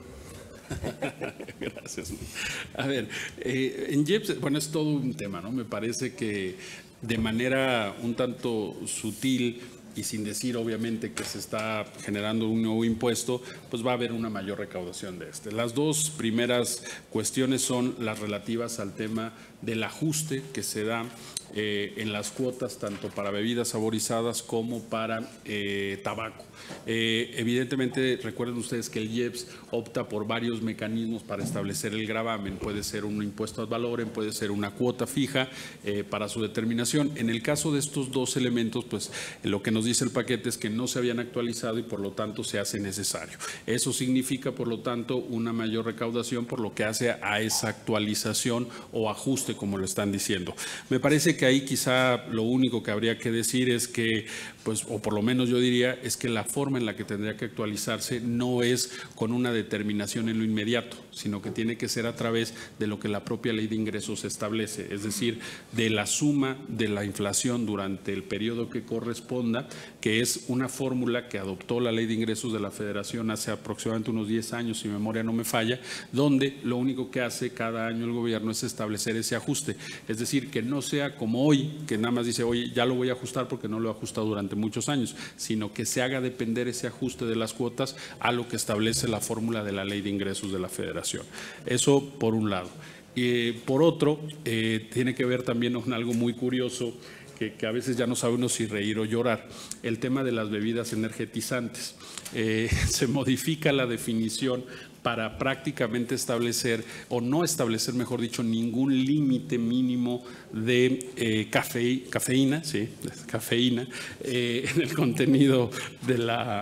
S9: Gracias. A ver, en IEPS, bueno, es todo un tema, ¿no? Me parece que de manera un tanto sutil y sin decir obviamente que se está generando un nuevo impuesto, pues va a haber una mayor recaudación de este. Las dos primeras cuestiones son las relativas al tema del ajuste que se da en las cuotas tanto para bebidas saborizadas como para tabaco. Evidentemente, recuerden ustedes que el IEPS opta por varios mecanismos para establecer el gravamen. Puede ser un impuesto ad valorem, puede ser una cuota fija para su determinación. En el caso de estos dos elementos, pues lo que nos dice el paquete es que no se habían actualizado y por lo tanto se hace necesario. Eso significa, por lo tanto, una mayor recaudación por lo que hace a esa actualización o ajuste, como lo están diciendo. Me parece que ahí quizá lo único que habría que decir es que, pues, o por lo menos yo diría, es que la forma en la que tendría que actualizarse no es con una determinación en lo inmediato, sino que tiene que ser a través de lo que la propia ley de ingresos establece, es decir, de la suma de la inflación durante el periodo que corresponda, que es una fórmula que adoptó la ley de ingresos de la Federación hace aproximadamente unos 10 años, si mi memoria no me falla, donde lo único que hace cada año el gobierno es establecer ese ajuste, es decir, que no sea como hoy, que nada más dice, oye, ya lo voy a ajustar porque no lo he ajustado durante muchos años, sino que se haga depender ese ajuste de las cuotas a lo que establece la fórmula de la ley de ingresos de la Federación. Eso por un lado. Por otro, tiene que ver también con algo muy curioso que a veces ya no sabe uno si reír o llorar, el tema de las bebidas energetizantes. Se modifica la definición para prácticamente establecer, o no establecer, mejor dicho, ningún límite mínimo de cafeína en el contenido de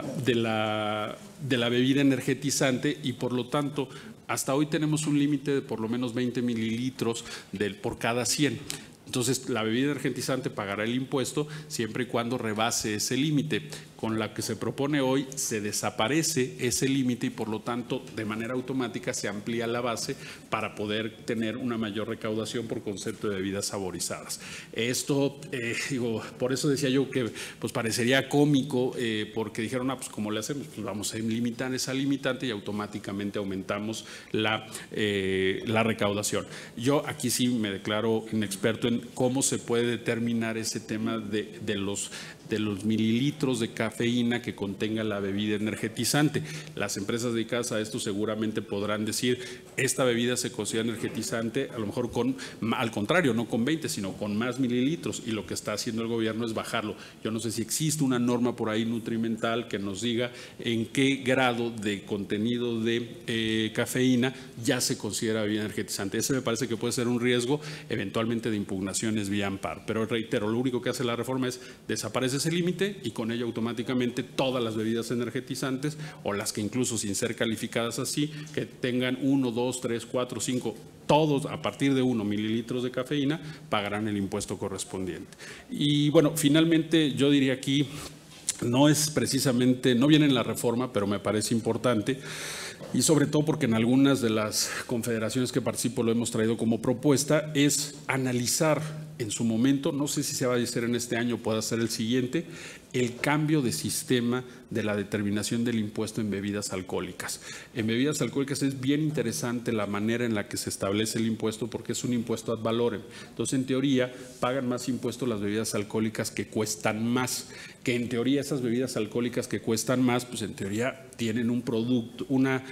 S9: la bebida energetizante, y por lo tanto hasta hoy tenemos un límite de por lo menos 20 mililitros por cada 100. Entonces, la bebida energetizante pagará el impuesto siempre y cuando rebase ese límite. Con la que se propone hoy, se desaparece ese límite y, por lo tanto, de manera automática se amplía la base para poder tener una mayor recaudación por concepto de bebidas saborizadas. Esto, por eso decía yo que pues parecería cómico, porque dijeron, pues ¿cómo le hacemos? Pues vamos a limitar esa limitante y automáticamente aumentamos la recaudación. Yo aquí sí me declaro inexperto en cómo se puede determinar ese tema de los mililitros de cafeína que contenga la bebida energetizante. Las empresas dedicadas a esto seguramente podrán decir, esta bebida se considera energetizante, a lo mejor al contrario, no con 20, sino con más mililitros, y lo que está haciendo el gobierno es bajarlo. Yo no sé si existe una norma por ahí nutrimental que nos diga en qué grado de contenido de cafeína ya se considera bebida energetizante. Ese me parece que puede ser un riesgo eventualmente de impugnaciones vía amparo. Pero reitero, lo único que hace la reforma es desaparece ese límite y con ello automáticamente todas las bebidas energetizantes, o las que incluso sin ser calificadas así, que tengan 1, 2, 3, 4, 5, todos a partir de 1 mililitros de cafeína pagarán el impuesto correspondiente. Y bueno, finalmente yo diría aquí, no es precisamente, no viene en la reforma, pero me parece importante, y sobre todo porque en algunas de las confederaciones que participo lo hemos traído como propuesta, es analizar en su momento, no sé si se va a hacer en este año o pueda ser el siguiente, el cambio de sistema de la determinación del impuesto en bebidas alcohólicas. En bebidas alcohólicas es bien interesante la manera en la que se establece el impuesto, porque es un impuesto ad valorem. Entonces, en teoría, pagan más impuestos las bebidas alcohólicas que cuestan más, que en teoría esas bebidas alcohólicas que cuestan más, pues en teoría tienen un producto,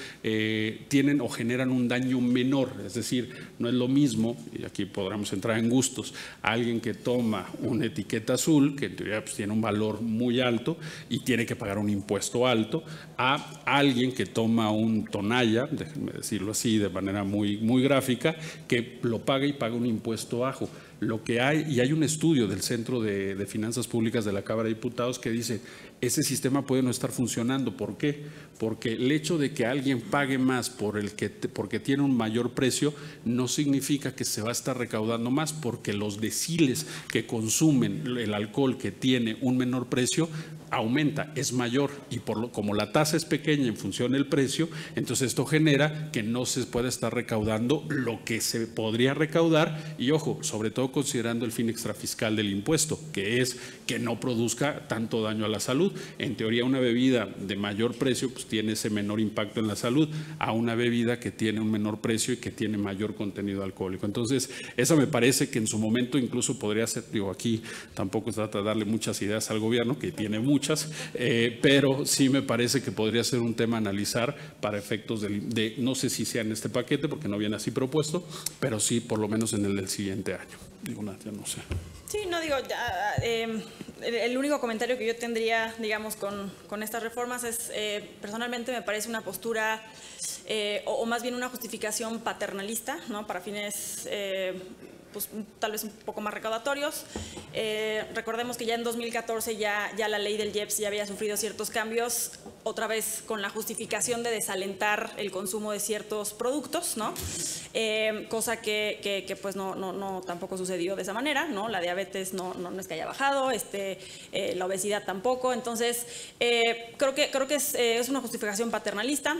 S9: tienen o generan un daño menor, es decir, no es lo mismo, y aquí podremos entrar en gustos, alguien que toma una etiqueta azul, que en teoría pues tiene un valor muy alto y tiene que pagar un impuesto alto, a alguien que toma un Tonalla, déjenme decirlo así de manera muy, muy gráfica, que lo paga y paga un impuesto bajo. Lo que hay, y hay un estudio del Centro de Finanzas Públicas de la Cámara de Diputados que dice, ese sistema puede no estar funcionando. ¿Por qué? Porque el hecho de que alguien pague más porque tiene un mayor precio no significa que se va a estar recaudando más, porque los deciles que consumen el alcohol que tiene un menor precio aumenta, es mayor, y como la tasa es pequeña en función del precio, entonces esto genera que no se pueda estar recaudando lo que se podría recaudar, y ojo, sobre todo considerando el fin extrafiscal del impuesto, que es que no produzca tanto daño a la salud. En teoría, una bebida de mayor precio pues tiene ese menor impacto en la salud a una bebida que tiene un menor precio y que tiene mayor contenido alcohólico. Entonces, eso me parece que en su momento incluso podría ser, digo, aquí tampoco se trata de darle muchas ideas al gobierno, que tiene muchas, pero sí me parece que podría ser un tema a analizar para efectos de no sé si sea en este paquete, porque no viene así propuesto, pero sí por lo menos en el del siguiente año. Digo, Nadia, no sé.
S8: Sí, no digo, el único comentario que yo tendría, digamos, con estas reformas es, personalmente me parece una postura, o más bien una justificación paternalista, ¿no? Para fines, pues, tal vez un poco más recaudatorios. Recordemos que ya en 2014 ya la ley del IEPS ya había sufrido ciertos cambios, otra vez con la justificación de desalentar el consumo de ciertos productos, ¿no? Cosa que pues no tampoco sucedió de esa manera, ¿no? La diabetes no es que haya bajado, la obesidad tampoco. Entonces, creo que es una justificación paternalista.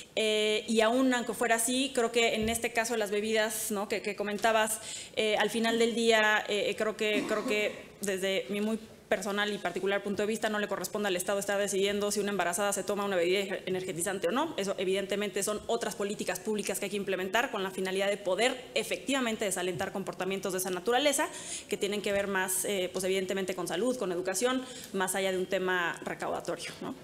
S8: Y aún aunque fuera así, creo que en este caso las bebidas, ¿no? que comentabas, al final del día, creo que desde mi muy personal y particular punto de vista no le corresponde al Estado estar decidiendo si una embarazada se toma una bebida energetizante o no. Eso evidentemente son otras políticas públicas que hay que implementar con la finalidad de poder efectivamente desalentar comportamientos de esa naturaleza que tienen que ver más, pues evidentemente con salud, con educación, más allá de un tema recaudatorio, ¿no?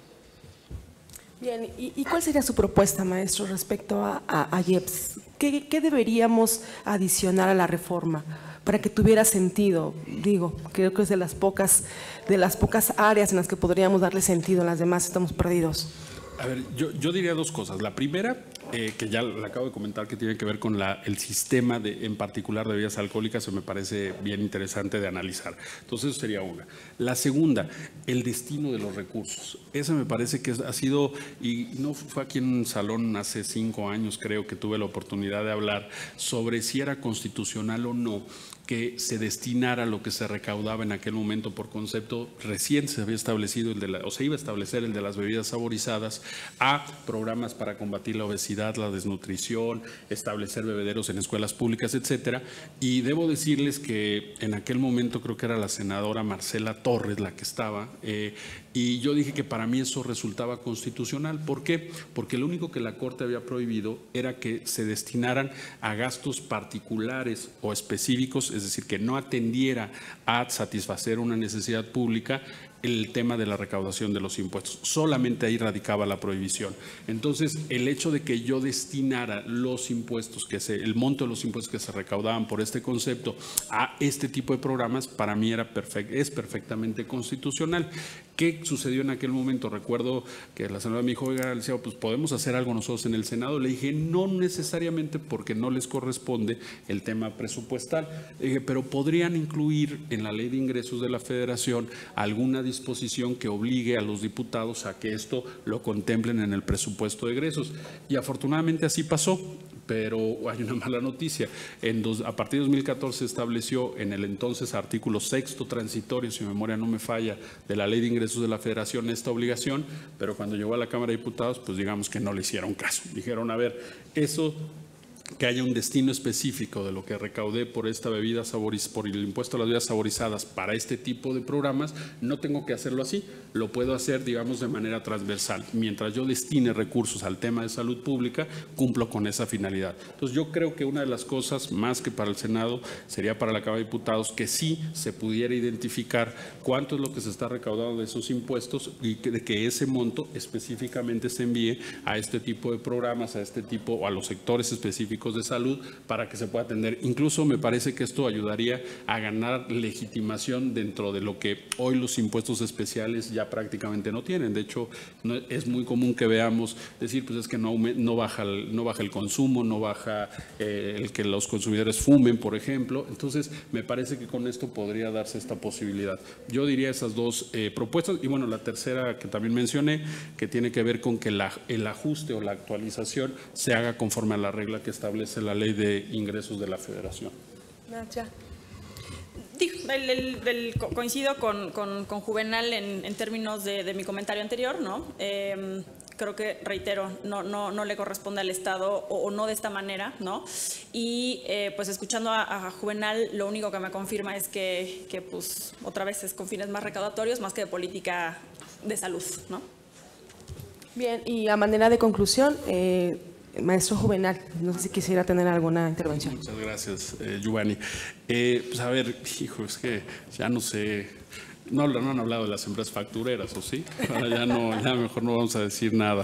S7: Bien, ¿y cuál sería su propuesta, maestro, respecto a IEPS? ¿Qué deberíamos adicionar a la reforma para que tuviera sentido? Digo, creo que es de las pocas áreas en las que podríamos darle sentido, en las demás estamos perdidos.
S9: A ver, yo diría dos cosas. La primera, que ya la acabo de comentar, que tiene que ver con el sistema en particular de bebidas alcohólicas, se me parece bien interesante de analizar. Entonces, eso sería una. La segunda, el destino de los recursos. Ese me parece que ha sido, y no fue aquí en un salón hace 5 años, creo que tuve la oportunidad de hablar sobre si era constitucional o no que se destinara lo que se recaudaba en aquel momento por concepto. Recién se había establecido se iba a establecer el de las bebidas saborizadas a programas para combatir la obesidad, la desnutrición, establecer bebederos en escuelas públicas, etcétera. Y debo decirles que en aquel momento creo que era la senadora Marcela Torres la que estaba, y yo dije que para mí eso resultaba constitucional. ¿Por qué? Porque lo único que la Corte había prohibido era que se destinaran a gastos particulares o específicos, es decir, que no atendiera a satisfacer una necesidad pública el tema de la recaudación de los impuestos. Solamente ahí radicaba la prohibición. Entonces, el hecho de que yo destinara los impuestos, el monto de los impuestos que se recaudaban por este concepto a este tipo de programas, para mí es perfectamente constitucional. ¿Qué sucedió en aquel momento? Recuerdo que la senadora me dijo, oiga, le decía, pues podemos hacer algo nosotros en el Senado. Le dije, no necesariamente, porque no les corresponde el tema presupuestal. Le dije, pero podrían incluir en la ley de ingresos de la Federación alguna disposición que obligue a los diputados a que esto lo contemplen en el presupuesto de egresos. Y afortunadamente así pasó. Pero hay una mala noticia. A partir de 2014 se estableció en el entonces artículo 6º transitorio, si mi memoria no me falla, de la Ley de Ingresos de la Federación esta obligación, pero cuando llegó a la Cámara de Diputados, pues digamos que no le hicieron caso. Dijeron, a ver, eso, que haya un destino específico de lo que recaudé por esta bebida por el impuesto a las bebidas saborizadas para este tipo de programas, no tengo que hacerlo así, lo puedo hacer, digamos, de manera transversal. Mientras yo destine recursos al tema de salud pública, cumplo con esa finalidad. Entonces, yo creo que una de las cosas, más que para el Senado, sería para la Cámara de Diputados, que sí se pudiera identificar cuánto es lo que se está recaudando de esos impuestos y que ese monto específicamente se envíe a este tipo de programas, o a los sectores específicos de salud, para que se pueda atender. Incluso me parece que esto ayudaría a ganar legitimación dentro de lo que hoy los impuestos especiales ya prácticamente no tienen. De hecho, es muy común que veamos decir, pues es que no baja el consumo, no baja el que los consumidores fumen, por ejemplo. Entonces, me parece que con esto podría darse esta posibilidad. Yo diría esas dos propuestas. Y bueno, la tercera que también mencioné, que tiene que ver con que el ajuste o la actualización se haga conforme a la regla que establece la Ley de Ingresos de la Federación.
S7: Nadia.
S8: coincido con Juvenal en términos de mi comentario anterior, ¿no? Creo que, reitero, no le corresponde al Estado o no de esta manera, ¿no? Y pues escuchando a Juvenal, lo único que me confirma es que pues otra vez es con fines más recaudatorios, más que de política de salud, ¿no?
S7: Bien, y a manera de conclusión, maestro Juvenal, no sé si quisiera tener alguna intervención.
S9: Muchas gracias, Giovanni. Pues a ver, hijo, es que ya no sé. No han hablado de las empresas factureras, ¿o sí? Ya mejor no vamos a decir nada.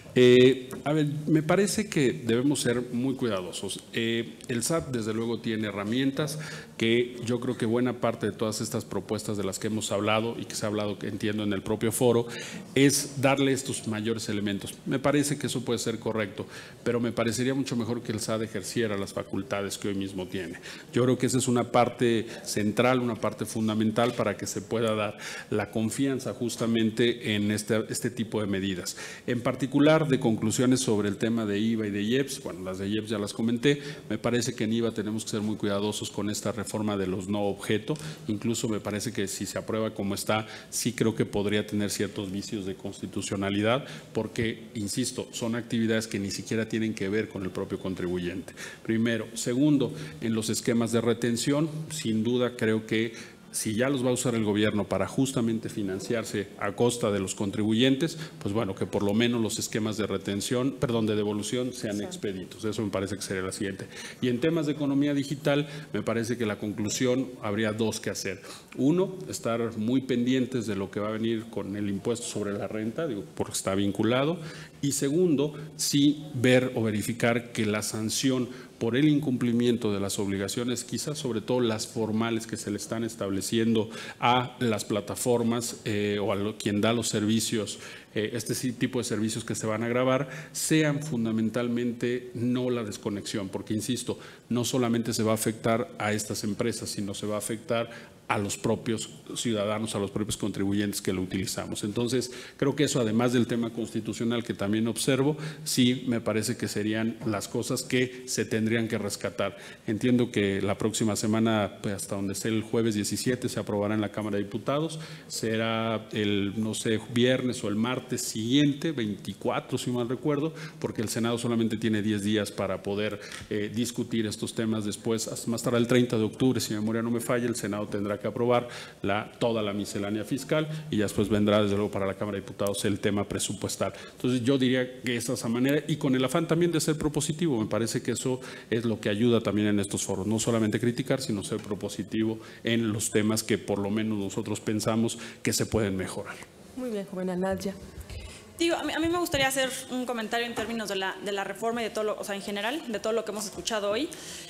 S9: A ver, me parece que debemos ser muy cuidadosos. El SAT, desde luego, tiene herramientas que yo creo que buena parte de todas estas propuestas de las que hemos hablado y que se ha hablado, que entiendo, en el propio foro, es darle estos mayores elementos. Me parece que eso puede ser correcto, pero me parecería mucho mejor que el SAT ejerciera las facultades que hoy mismo tiene. Yo creo que esa es una parte central, una parte fundamental para que se pueda dar la confianza justamente en este tipo de medidas. En particular, de conclusiones sobre el tema de IVA y de IEPS, bueno, las de IEPS ya las comenté, me parece que en IVA tenemos que ser muy cuidadosos con esta reforma de los no objeto, incluso me parece que si se aprueba como está, sí creo que podría tener ciertos vicios de constitucionalidad, porque, insisto, son actividades que ni siquiera tienen que ver con el propio contribuyente. Primero. Segundo, en los esquemas de retención, sin duda creo que si ya los va a usar el gobierno para justamente financiarse a costa de los contribuyentes, pues bueno, que por lo menos los esquemas de retención, de devolución sean expeditos. Eso me parece que sería la siguiente. Y en temas de economía digital, me parece que la conclusión habría dos que hacer. Uno, estar muy pendientes de lo que va a venir con el impuesto sobre la renta, porque está vinculado. Y segundo, sí ver o verificar que la sanción por el incumplimiento de las obligaciones, quizás sobre todo las formales que se le están estableciendo a las plataformas o a quien da los servicios, este tipo de servicios que se van a grabar, sean fundamentalmente no la desconexión, porque insisto, no solamente se va a afectar a estas empresas, sino se va a afectar a los propios ciudadanos, a los propios contribuyentes que lo utilizamos. Entonces, creo que eso, además del tema constitucional que también observo, sí me parece que serían las cosas que se tendrían que rescatar. Entiendo que la próxima semana, pues hasta donde esté el jueves 17, se aprobará en la Cámara de Diputados. Será el, no sé, viernes o el martes siguiente, 24, si mal recuerdo, porque el Senado solamente tiene 10 días para poder discutir estos temas. Después, hasta más tarde el 30 de octubre, si mi memoria no me falla, el Senado tendrá que aprobar toda la miscelánea fiscal y ya después vendrá desde luego para la Cámara de Diputados el tema presupuestal. Entonces yo diría que es esa manera, y con el afán también de ser propositivo. Me parece que eso es lo que ayuda también en estos foros, no solamente criticar, sino ser propositivo en los temas que por lo menos nosotros pensamos que se pueden mejorar.
S7: Muy bien, Juvenal. Nadia.
S8: Digo, a mí me gustaría hacer un comentario en términos de la reforma y de todo o sea, en general, de todo lo que hemos escuchado hoy.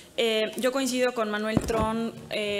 S8: Yo coincido con Manuel Tron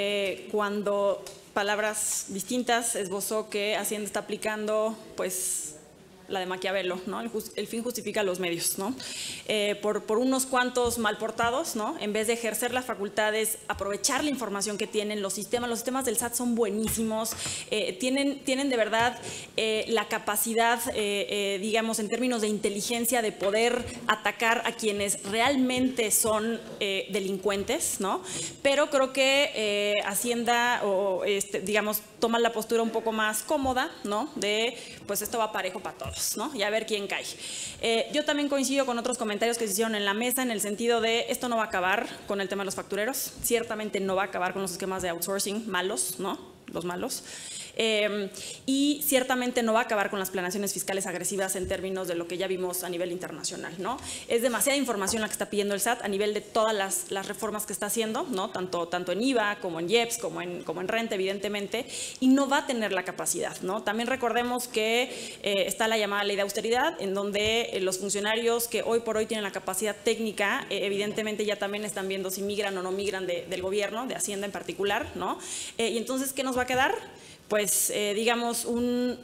S8: cuando, palabras distintas, esbozó que Hacienda está aplicando, pues, la de Maquiavelo, ¿no? El fin justifica los medios, ¿no? Por unos cuantos mal portados, ¿no? En vez de ejercer las facultades, aprovechar la información que tienen los sistemas del SAT son buenísimos, tienen de verdad la capacidad, digamos, en términos de inteligencia, de poder atacar a quienes realmente son delincuentes, ¿no? Pero creo que Hacienda, digamos, toma la postura un poco más cómoda, ¿no? De, pues esto va parejo para todos, ¿no? Y a ver quién cae. Yo también coincido con otros comentarios que se hicieron en la mesa en el sentido de esto no va a acabar con el tema de los factureros, ciertamente no va a acabar con los esquemas de outsourcing malos, ¿no? Los malos. Y ciertamente no va a acabar con las planeaciones fiscales agresivas en términos de lo que ya vimos a nivel internacional, ¿no? Es demasiada información la que está pidiendo el SAT a nivel de todas las reformas que está haciendo, ¿no? Tanto en IVA como en IEPS, como en renta, evidentemente, y no va a tener la capacidad, ¿no? También recordemos que está la llamada ley de austeridad, en donde los funcionarios que hoy por hoy tienen la capacidad técnica, evidentemente ya también están viendo si migran o no migran del gobierno, de Hacienda en particular, ¿no? Y entonces, ¿qué nos va a quedar? Pues, digamos, un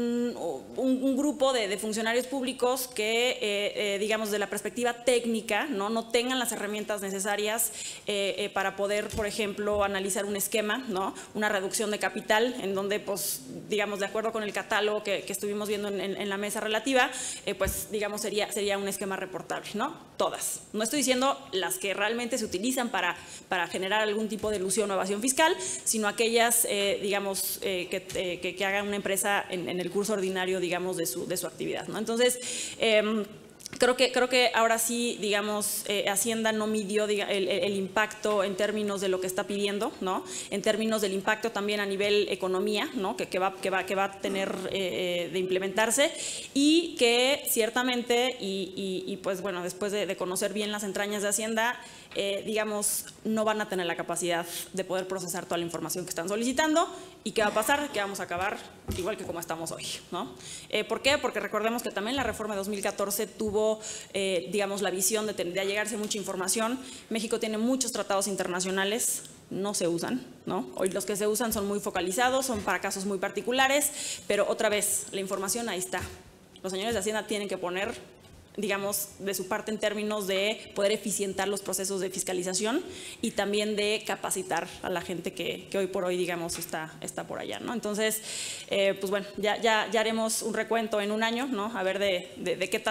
S8: grupo de funcionarios públicos que, digamos, de la perspectiva técnica, no tengan las herramientas necesarias para poder, por ejemplo, analizar un esquema, ¿no? Una reducción de capital, en donde, pues, digamos, de acuerdo con el catálogo que estuvimos viendo en la mesa relativa, pues, digamos, sería un esquema reportable, ¿no? Todas. No estoy diciendo las que realmente se utilizan para generar algún tipo de ilusión o evasión fiscal, sino aquellas, digamos, que haga una empresa en el curso ordinario, digamos, de su actividad, ¿no? Entonces, creo que ahora sí, digamos, Hacienda no midió el impacto en términos de lo que está pidiendo, ¿no? En términos del impacto también a nivel economía, ¿no? Que va a tener de implementarse, y que ciertamente, y pues bueno, después de conocer bien las entrañas de Hacienda, digamos, no van a tener la capacidad de poder procesar toda la información que están solicitando. ¿Y qué va a pasar? Que vamos a acabar igual que como estamos hoy, ¿no? ¿Por qué? Porque recordemos que también la reforma de 2014 tuvo, digamos, la visión de allegarse mucha información. México tiene muchos tratados internacionales, no se usan, ¿no? Hoy los que se usan son muy focalizados, son para casos muy particulares, pero otra vez, la información ahí está. Los señores de Hacienda tienen que poner, digamos, de su parte en términos de poder eficientar los procesos de fiscalización y también de capacitar a la gente que hoy por hoy, digamos, está por allá, ¿no? Entonces, pues bueno, ya haremos un recuento en un año, ¿no? A ver de qué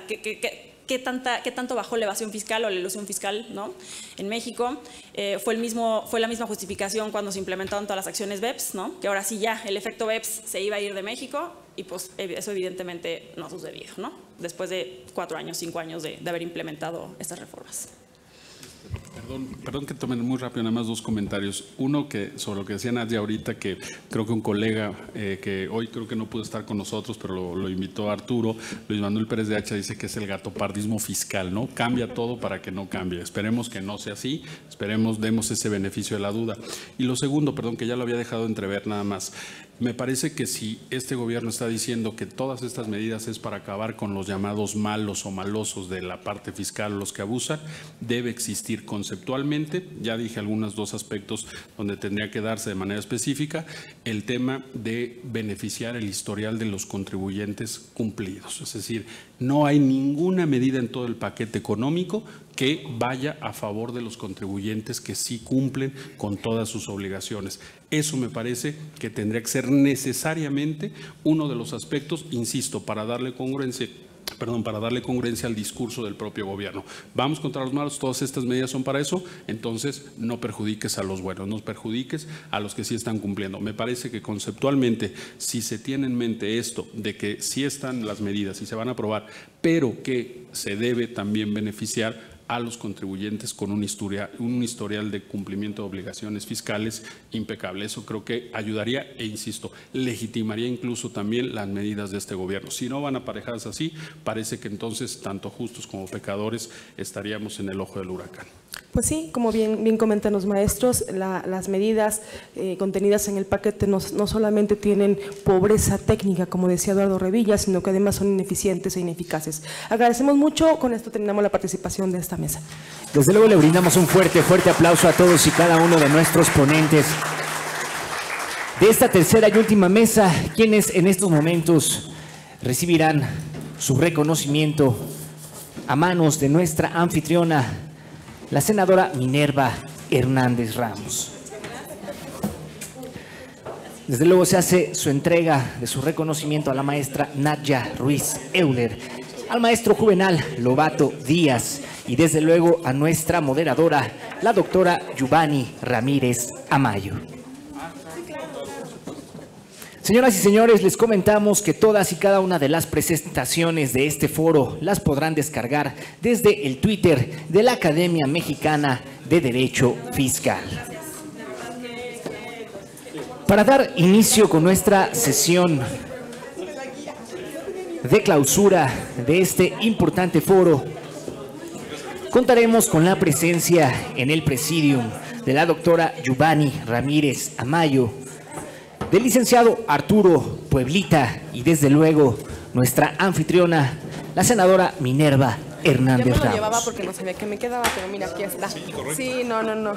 S8: tanto bajó la evasión fiscal o la elusión fiscal, ¿no? En México. Fue la misma justificación cuando se implementaron todas las acciones BEPS, ¿no? Que ahora sí ya el efecto BEPS se iba a ir de México, y pues eso evidentemente no ha sucedido, ¿no? Después de 4 años, 5 años de haber implementado estas reformas.
S9: Perdón que tomen muy rápido, nada más 2 comentarios. Uno, que sobre lo que decía Nadia ahorita, que creo que un colega que hoy creo que no pudo estar con nosotros, pero lo invitó a Arturo, Luis Manuel Pérez de Hacha, dice que es el gatopardismo fiscal, ¿no? Cambia todo para que no cambie. Esperemos que no sea así, demos ese beneficio de la duda. Y lo segundo, perdón, que ya lo había dejado entrever nada más. Me parece que si este gobierno está diciendo que todas estas medidas es para acabar con los llamados malos o malosos de la parte fiscal, los que abusan, debe existir conceptualmente, ya dije algunos 2 aspectos donde tendría que darse de manera específica, el tema de beneficiar el historial de los contribuyentes cumplidos. Es decir, no hay ninguna medida en todo el paquete económico que vaya a favor de los contribuyentes que sí cumplen con todas sus obligaciones. Eso me parece que tendría que ser necesariamente uno de los aspectos, insisto, para darle congruencia al discurso del propio gobierno. Vamos contra los malos, todas estas medidas son para eso, entonces no perjudiques a los buenos, no perjudiques a los que sí están cumpliendo. Me parece que conceptualmente, si se tiene en mente esto de que sí están las medidas y se van a aprobar, pero que se debe también beneficiar a los contribuyentes con un historial de cumplimiento de obligaciones fiscales impecable. Eso creo que ayudaría e, insisto, legitimaría incluso también las medidas de este gobierno. Si no van aparejadas así, parece que entonces tanto justos como pecadores estaríamos en el ojo del huracán.
S7: Pues sí, como bien comentan los maestros, las medidas contenidas en el paquete no solamente tienen pobreza técnica, como decía Eduardo Revilla, sino que además son ineficientes e ineficaces. Agradecemos mucho, con esto terminamos la participación de esta mesa.
S6: Desde luego le brindamos un fuerte aplauso a todos y cada uno de nuestros ponentes de esta tercera y última mesa, quienes en estos momentos recibirán su reconocimiento a manos de nuestra anfitriona, la senadora Minerva Hernández Ramos. Desde luego se hace su entrega de su reconocimiento a la maestra Nadia Ruiz Euler, al maestro Juvenal Lobato Díaz y desde luego a nuestra moderadora, la doctora Giovanni Ramírez Amayo. Señoras y señores, les comentamos que todas y cada una de las presentaciones de este foro las podrán descargar desde el Twitter de la Academia Mexicana de Derecho Fiscal. Para dar inicio con nuestra sesión de clausura de este importante foro, contaremos con la presencia en el presidium de la doctora Giovanni Ramírez Amayo, del licenciado Arturo Pueblita y desde luego nuestra anfitriona, la senadora Minerva Hernández Ramos.
S7: Yo me lo llevaba porque no sabía que me quedaba, pero mira, aquí está. Sí, no.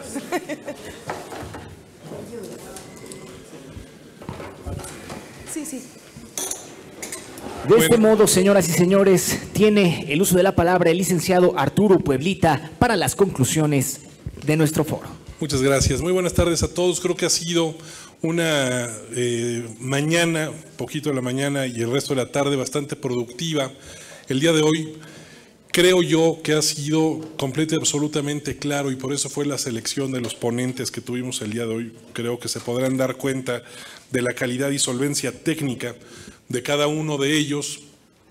S7: Sí.
S6: De este modo, señoras y señores, tiene el uso de la palabra el licenciado Arturo Pueblita para las conclusiones de nuestro foro.
S10: Muchas gracias. Muy buenas tardes a todos. Creo que ha sido una mañana, poquito de la mañana y el resto de la tarde bastante productiva. El día de hoy creo yo que ha sido completo y absolutamente claro, y por eso fue la selección de los ponentes que tuvimos el día de hoy. Creo que se podrán dar cuenta de la calidad y solvencia técnica de cada uno de ellos.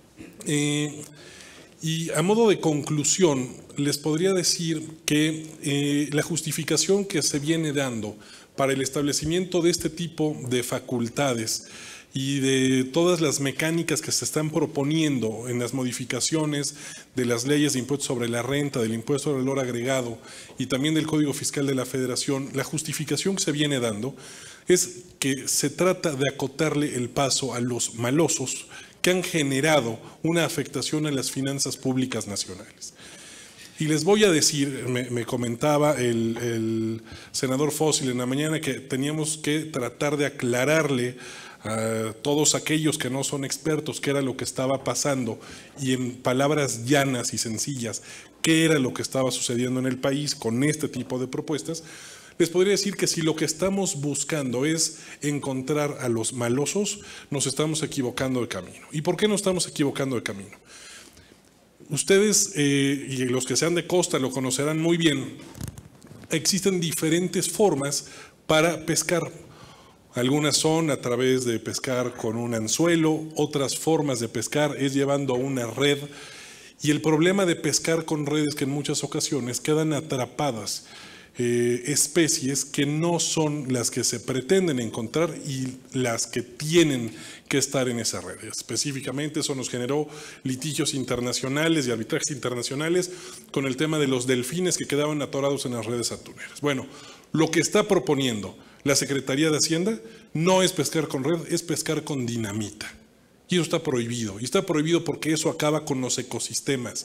S10: Y a modo de conclusión, les podría decir que la justificación que se viene dando para el establecimiento de este tipo de facultades y de todas las mecánicas que se están proponiendo en las modificaciones de las leyes de impuestos sobre la renta, del impuesto al valor agregado y también del Código Fiscal de la Federación, la justificación que se viene dando es que se trata de acotarle el paso a los malosos que han generado una afectación a las finanzas públicas nacionales. Y les voy a decir, me comentaba el senador Fósil en la mañana que teníamos que tratar de aclararle a todos aquellos que no son expertos qué era lo que estaba pasando y en palabras llanas y sencillas qué era lo que estaba sucediendo en el país con este tipo de propuestas. Les podría decir que si lo que estamos buscando es encontrar a los malosos, nos estamos equivocando de camino. ¿Y por qué nos estamos equivocando de camino? Ustedes y los que sean de costa lo conocerán muy bien. Existen diferentes formas para pescar. Algunas son a través de pescar con un anzuelo, otras formas de pescar es llevando una red. Y el problema de pescar con redes es que en muchas ocasiones quedan atrapadas especies que no son las que se pretenden encontrar y las que tienen que estar en esa red. Específicamente eso nos generó litigios internacionales y arbitrajes internacionales con el tema de los delfines que quedaban atorados en las redes atuneras. Bueno, lo que está proponiendo la Secretaría de Hacienda no es pescar con red, es pescar con dinamita. Y eso está prohibido. Y está prohibido porque eso acaba con los ecosistemas.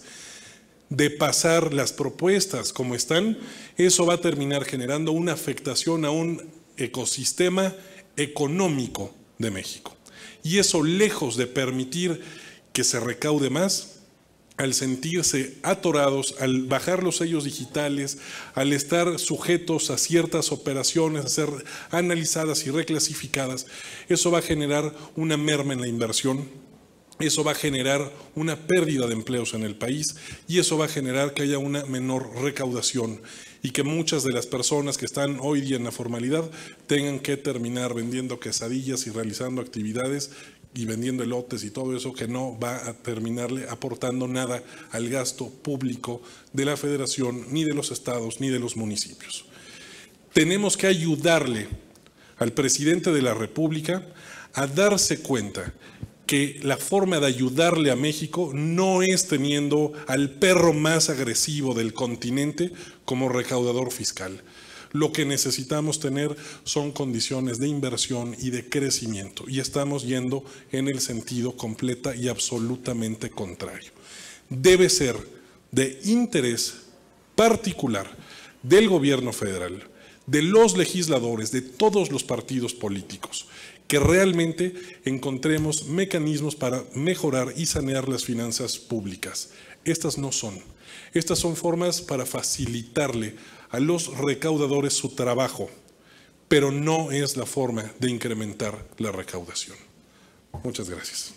S10: De pasar las propuestas como están, eso va a terminar generando una afectación a un ecosistema económico de México. Y eso, lejos de permitir que se recaude más, al sentirse atorados, al bajar los sellos digitales, al estar sujetos a ciertas operaciones, a ser analizadas y reclasificadas, eso va a generar una merma en la inversión. Eso va a generar una pérdida de empleos en el país y eso va a generar que haya una menor recaudación y que muchas de las personas que están hoy día en la formalidad tengan que terminar vendiendo quesadillas y realizando actividades y vendiendo elotes y todo eso que no va a terminarle aportando nada al gasto público de la Federación, ni de los estados, ni de los municipios. Tenemos que ayudarle al presidente de la República a darse cuenta que la forma de ayudarle a México no es teniendo al perro más agresivo del continente como recaudador fiscal. Lo que necesitamos tener son condiciones de inversión y de crecimiento y estamos yendo en el sentido completa y absolutamente contrario. Debe ser de interés particular del gobierno federal, de los legisladores, de todos los partidos políticos, que realmente encontremos mecanismos para mejorar y sanear las finanzas públicas. Estas no son. Estas son formas para facilitarle a los recaudadores su trabajo, pero no es la forma de incrementar la recaudación. Muchas gracias.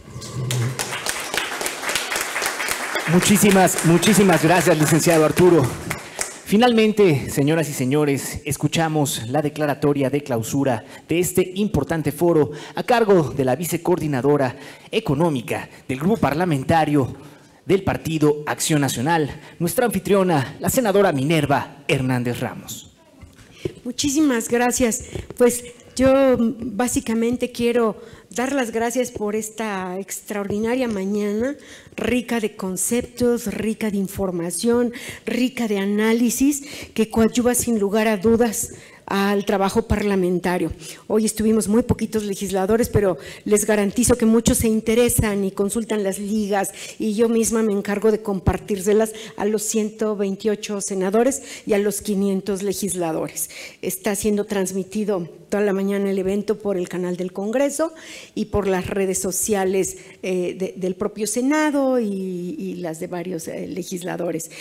S6: Muchísimas gracias, licenciado Arturo. Finalmente, señoras y señores, escuchamos la declaratoria de clausura de este importante foro a cargo de la vicecoordinadora económica del grupo parlamentario del Partido Acción Nacional, nuestra anfitriona, la senadora Minerva Hernández Ramos.
S11: Muchísimas gracias. Pues yo básicamente quiero dar las gracias por esta extraordinaria mañana, rica de conceptos, rica de información, rica de análisis, que coadyuva sin lugar a dudas al trabajo parlamentario. Hoy estuvimos muy poquitos legisladores, pero les garantizo que muchos se interesan y consultan las ligas y yo misma me encargo de compartírselas a los 128 senadores y a los 500 legisladores. Está siendo transmitido toda la mañana el evento por el canal del Congreso y por las redes sociales del propio Senado y las de varios legisladores.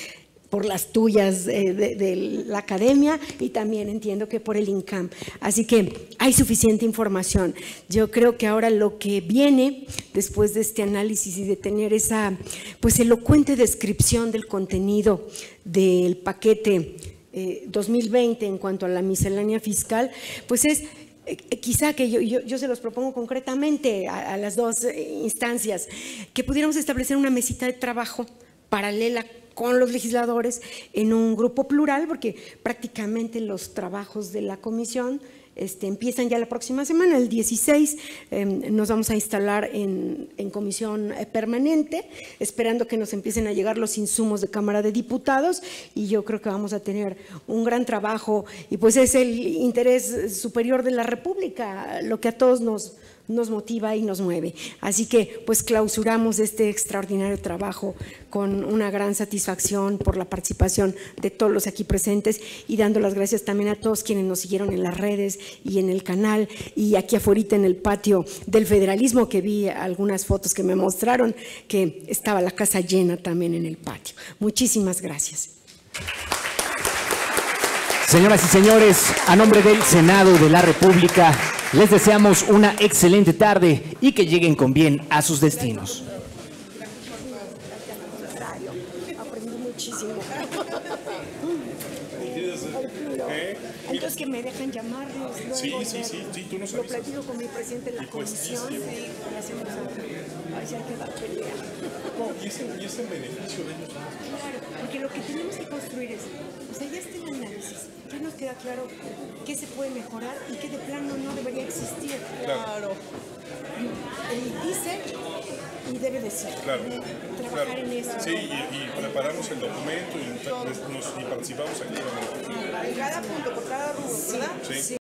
S11: por las tuyas de la academia y también entiendo que por el INCAM. Así que hay suficiente información. Yo creo que ahora lo que viene después de este análisis y de tener esa pues elocuente descripción del contenido del paquete 2020 en cuanto a la miscelánea fiscal, pues es quizá que yo se los propongo concretamente a las dos instancias, que pudiéramos establecer una mesita de trabajo paralela con los legisladores en un grupo plural, porque prácticamente los trabajos de la comisión empiezan ya la próxima semana, el 16, nos vamos a instalar en comisión permanente, esperando que nos empiecen a llegar los insumos de Cámara de Diputados, y yo creo que vamos a tener un gran trabajo, y pues es el interés superior de la República lo que a todos nos motiva y nos mueve. Así que pues clausuramos este extraordinario trabajo con una gran satisfacción por la participación de todos los aquí presentes y dando las gracias también a todos quienes nos siguieron en las redes y en el canal y aquí afuera en el patio del Federalismo, que vi algunas fotos que me mostraron que estaba la casa llena también en el patio. Muchísimas gracias.
S6: Señoras y señores, a nombre del Senado de la República, les deseamos una excelente tarde y que lleguen con bien a sus destinos.
S11: Aprendí muchísimo. Entonces que me dejan llamarlos.
S10: Sí, tú nos
S11: lo
S10: avisas.
S11: platico con mi presidente de la comisión y hacemos algo. A ver si hay que dar pelea.
S10: Y es en beneficio de ellos.
S11: Claro, porque lo que tenemos que construir es, o sea, ya está el análisis, ya nos queda claro qué se puede mejorar y qué de plano no debería existir.
S10: Claro.
S11: Dice y debe decir.
S10: Claro.
S11: Trabajar en eso.
S10: Sí, y preparamos el documento y participamos activamente.
S12: Cada punto, por cada rubro, ¿verdad?
S10: Sí.